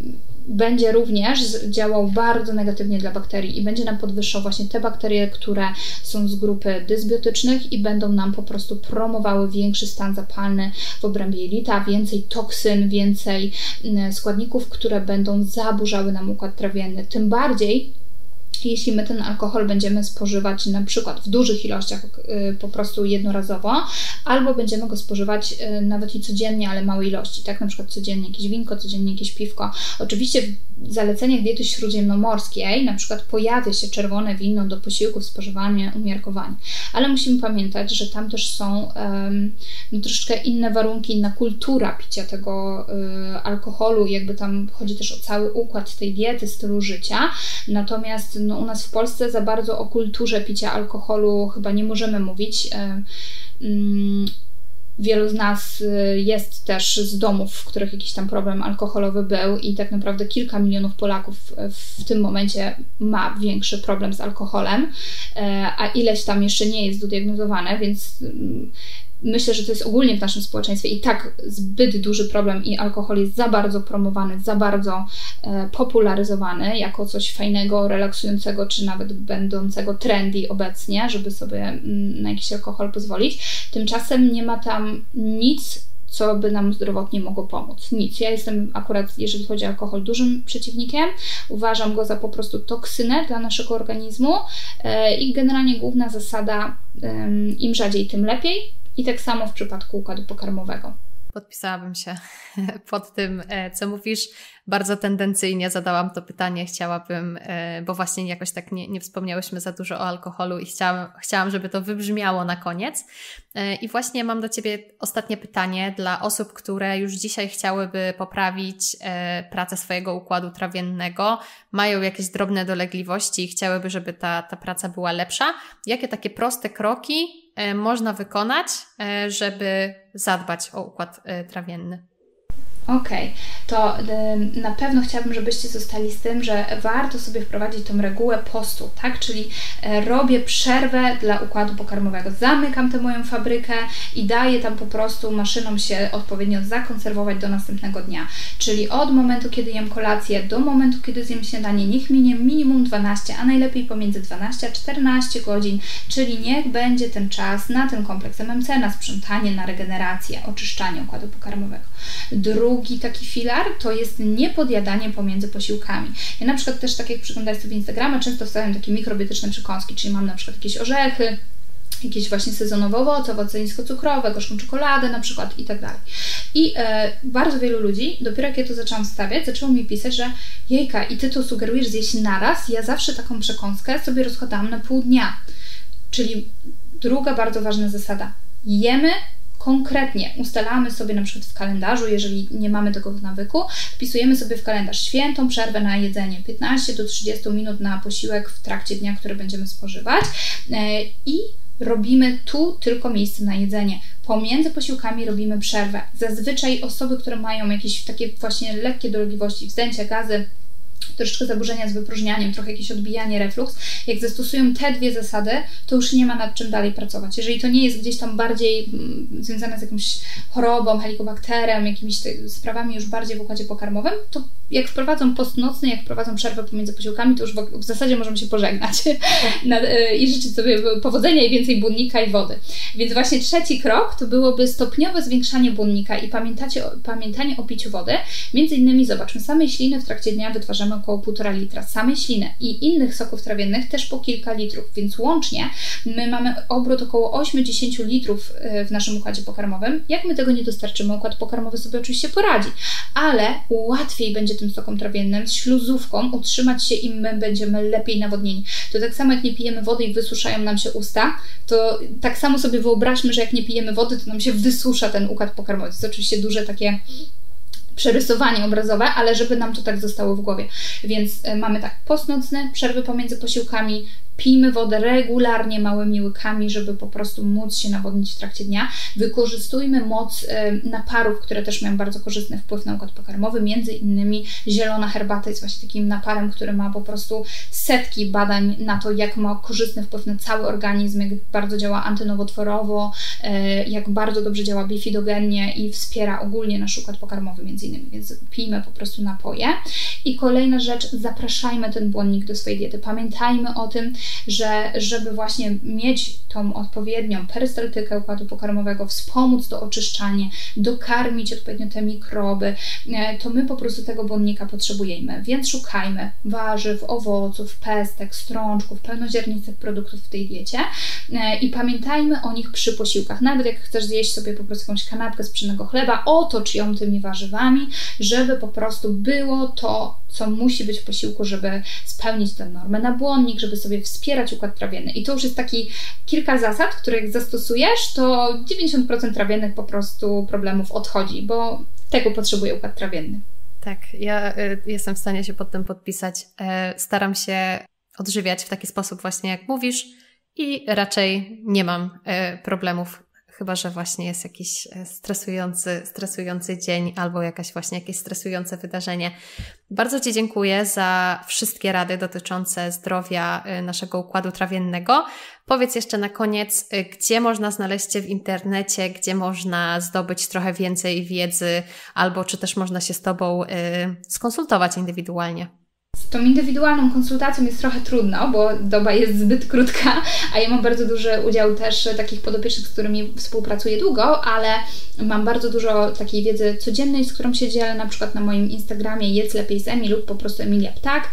będzie również działał bardzo negatywnie dla bakterii i będzie nam podwyższał właśnie te bakterie, które są z grupy dysbiotycznych i będą nam po prostu promowały większy stan zapalny w obrębie jelita, więcej toksyn, więcej składników, które będą zaburzały nam układ trawienny. Tym bardziej jeśli my ten alkohol będziemy spożywać na przykład w dużych ilościach, po prostu jednorazowo, albo będziemy go spożywać nawet i codziennie, ale małej ilości, tak? Na przykład codziennie jakieś winko, codziennie jakieś piwko. Oczywiście w zaleceniach diety śródziemnomorskiej na przykład pojawia się czerwone wino do posiłków, spożywanie, umiarkowanie, ale musimy pamiętać, że tam też są troszeczkę inne warunki, inna kultura picia tego alkoholu, jakby tam chodzi też o cały układ tej diety, stylu życia, natomiast u nas w Polsce za bardzo o kulturze picia alkoholu chyba nie możemy mówić. Wielu z nas jest też z domów, w których jakiś tam problem alkoholowy był i tak naprawdę kilka milionów Polaków w tym momencie ma większy problem z alkoholem, a ileś tam jeszcze nie jest dodiagnozowane, więc myślę, że to jest ogólnie w naszym społeczeństwie i tak zbyt duży problem i alkohol jest za bardzo promowany, za bardzo popularyzowany jako coś fajnego, relaksującego, czy nawet będącego trendy obecnie, żeby sobie na jakiś alkohol pozwolić. Tymczasem nie ma tam nic, co by nam zdrowotnie mogło pomóc. Nic. Ja jestem akurat, jeżeli chodzi o alkohol, dużym przeciwnikiem. Uważam go za po prostu toksynę dla naszego organizmu i generalnie główna zasada, im rzadziej, tym lepiej. I tak samo w przypadku układu pokarmowego. Podpisałabym się pod tym, co mówisz. Bardzo tendencyjnie zadałam to pytanie. Chciałabym, bo właśnie jakoś tak nie wspomniałyśmy za dużo o alkoholu i chciałam, żeby to wybrzmiało na koniec. I właśnie mam do Ciebie ostatnie pytanie dla osób, które już dzisiaj chciałyby poprawić pracę swojego układu trawiennego, mają jakieś drobne dolegliwości i chciałyby, żeby ta praca była lepsza. Jakie takie proste kroki można wykonać, żeby zadbać o układ trawienny? Okej, to na pewno chciałabym, żebyście zostali z tym, że warto sobie wprowadzić tą regułę postu, tak? Czyli robię przerwę dla układu pokarmowego. Zamykam tę moją fabrykę i daję tam po prostu maszynom się odpowiednio zakonserwować do następnego dnia. Czyli od momentu, kiedy jem kolację, do momentu, kiedy zjem śniadanie, niech minie minimum 12, a najlepiej pomiędzy 12 a 14 godzin, czyli niech będzie ten czas na ten kompleks MMC, na sprzątanie, na regenerację, oczyszczanie układu pokarmowego. Drugi taki filar to jest niepodjadanie pomiędzy posiłkami. Ja na przykład też, tak jak przeglądać sobie Instagrama, często wstawiam takie mikrobiotyczne przekąski, czyli mam na przykład jakieś orzechy, jakieś właśnie sezonowe owoce niskocukrowe, gorzką czekoladę na przykład i tak dalej. I bardzo wielu ludzi, dopiero jak ja to zaczęłam wstawiać, zaczęło mi pisać, że jejka, i Ty to sugerujesz zjeść naraz? Ja zawsze taką przekąskę sobie rozkładałam na pół dnia. Czyli druga bardzo ważna zasada. Jemy konkretnie, ustalamy sobie na przykład w kalendarzu, jeżeli nie mamy tego w nawyku, wpisujemy sobie w kalendarz świętą przerwę na jedzenie, 15 do 30 minut na posiłek w trakcie dnia, który będziemy spożywać i robimy tu tylko miejsce na jedzenie. Pomiędzy posiłkami robimy przerwę. Zazwyczaj osoby, które mają jakieś takie właśnie lekkie dolegliwości, wzdęcia, gazy, troszeczkę zaburzenia z wypróżnianiem, trochę jakieś odbijanie, refluks, jak zastosują te dwie zasady, to już nie ma nad czym dalej pracować. Jeżeli to nie jest gdzieś tam bardziej związane z jakąś chorobą, helikobakterem, jakimiś sprawami już bardziej w układzie pokarmowym, to jak wprowadzą post nocny, jak wprowadzą przerwę pomiędzy posiłkami, to już w zasadzie możemy się pożegnać i życzyć sobie powodzenia i więcej błonnika i wody. Więc właśnie trzeci krok to byłoby stopniowe zwiększanie błonnika i pamiętanie o piciu wody. Między innymi, zobaczmy, samej śliny w trakcie dnia wytwarzamy około 1,5 litra. Samej śliny i innych soków trawiennych też po kilka litrów, więc łącznie my mamy obrót około 8-10 litrów w naszym układzie pokarmowym. Jak my tego nie dostarczymy, układ pokarmowy sobie oczywiście poradzi, ale łatwiej będzie tym sokom trawiennym z śluzówką utrzymać się i my będziemy lepiej nawodnieni. To tak samo jak nie pijemy wody i wysuszają nam się usta, to tak samo sobie wyobraźmy, że jak nie pijemy wody, to nam się wysusza ten układ pokarmowy. To jest oczywiście duże takie przerysowanie obrazowe, ale żeby nam to tak zostało w głowie. Więc mamy tak, post nocny, przerwy pomiędzy posiłkami, Pijmy wodę regularnie, małymi łykami, żeby po prostu móc się nawodnić w trakcie dnia. Wykorzystujmy moc naparów, które też mają bardzo korzystny wpływ na układ pokarmowy. Między innymi zielona herbata jest właśnie takim naparem, który ma po prostu setki badań na to, jak ma korzystny wpływ na cały organizm, jak bardzo działa antynowotworowo, jak bardzo dobrze działa bifidogennie i wspiera ogólnie nasz układ pokarmowy między innymi, więc pijmy po prostu napoje. I kolejna rzecz, zapraszajmy ten błonnik do swojej diety. Pamiętajmy o tym, że żeby właśnie mieć tą odpowiednią perystaltykę układu pokarmowego, wspomóc to oczyszczanie, dokarmić odpowiednio te mikroby, to my po prostu tego błonnika potrzebujemy, więc szukajmy warzyw, owoców, pestek, strączków, pełnoziarnistych produktów w tej diecie i pamiętajmy o nich przy posiłkach. Nawet jak chcesz zjeść sobie po prostu jakąś kanapkę z pszennego chleba, otocz ją tymi warzywami, żeby po prostu było to, co musi być w posiłku, żeby spełnić tę normę na błonnik, żeby sobie wspierać układ trawienny. I to już jest taki kilka zasad, które jak zastosujesz, to 90% trawiennych po prostu problemów odchodzi, bo tego potrzebuje układ trawienny. Tak, ja jestem w stanie się pod tym podpisać. Staram się odżywiać w taki sposób właśnie jak mówisz i raczej nie mam problemów, chyba że właśnie jest jakiś stresujący dzień albo jakieś stresujące wydarzenie. Bardzo Ci dziękuję za wszystkie rady dotyczące zdrowia naszego układu trawiennego. Powiedz jeszcze na koniec, gdzie można znaleźć Cię w internecie, gdzie można zdobyć trochę więcej wiedzy, albo czy też można się z Tobą skonsultować indywidualnie. Z tą indywidualną konsultacją jest trochę trudno, bo doba jest zbyt krótka, a ja mam bardzo duży udział też takich podopiecznych, z którymi współpracuję długo, ale mam bardzo dużo takiej wiedzy codziennej, z którą się dzielę, na przykład na moim Instagramie Jedz Lepiej z Emi lub po prostu Emilia Ptak,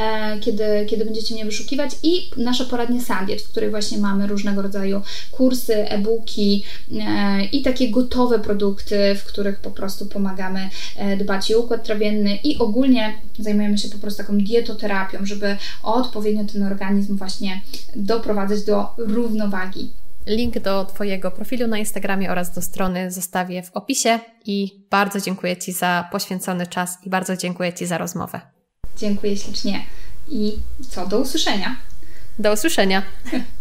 kiedy będziecie mnie wyszukiwać, i nasza poradnia Sandiet, w której właśnie mamy różnego rodzaju kursy, e-booki i takie gotowe produkty, w których po prostu pomagamy dbać o układ trawienny i ogólnie zajmujemy się po prostu taką dietoterapią, żeby odpowiednio ten organizm właśnie doprowadzać do równowagi. Link do Twojego profilu na Instagramie oraz do strony zostawię w opisie i bardzo dziękuję Ci za poświęcony czas i bardzo dziękuję Ci za rozmowę. Dziękuję ślicznie i do usłyszenia. Do usłyszenia.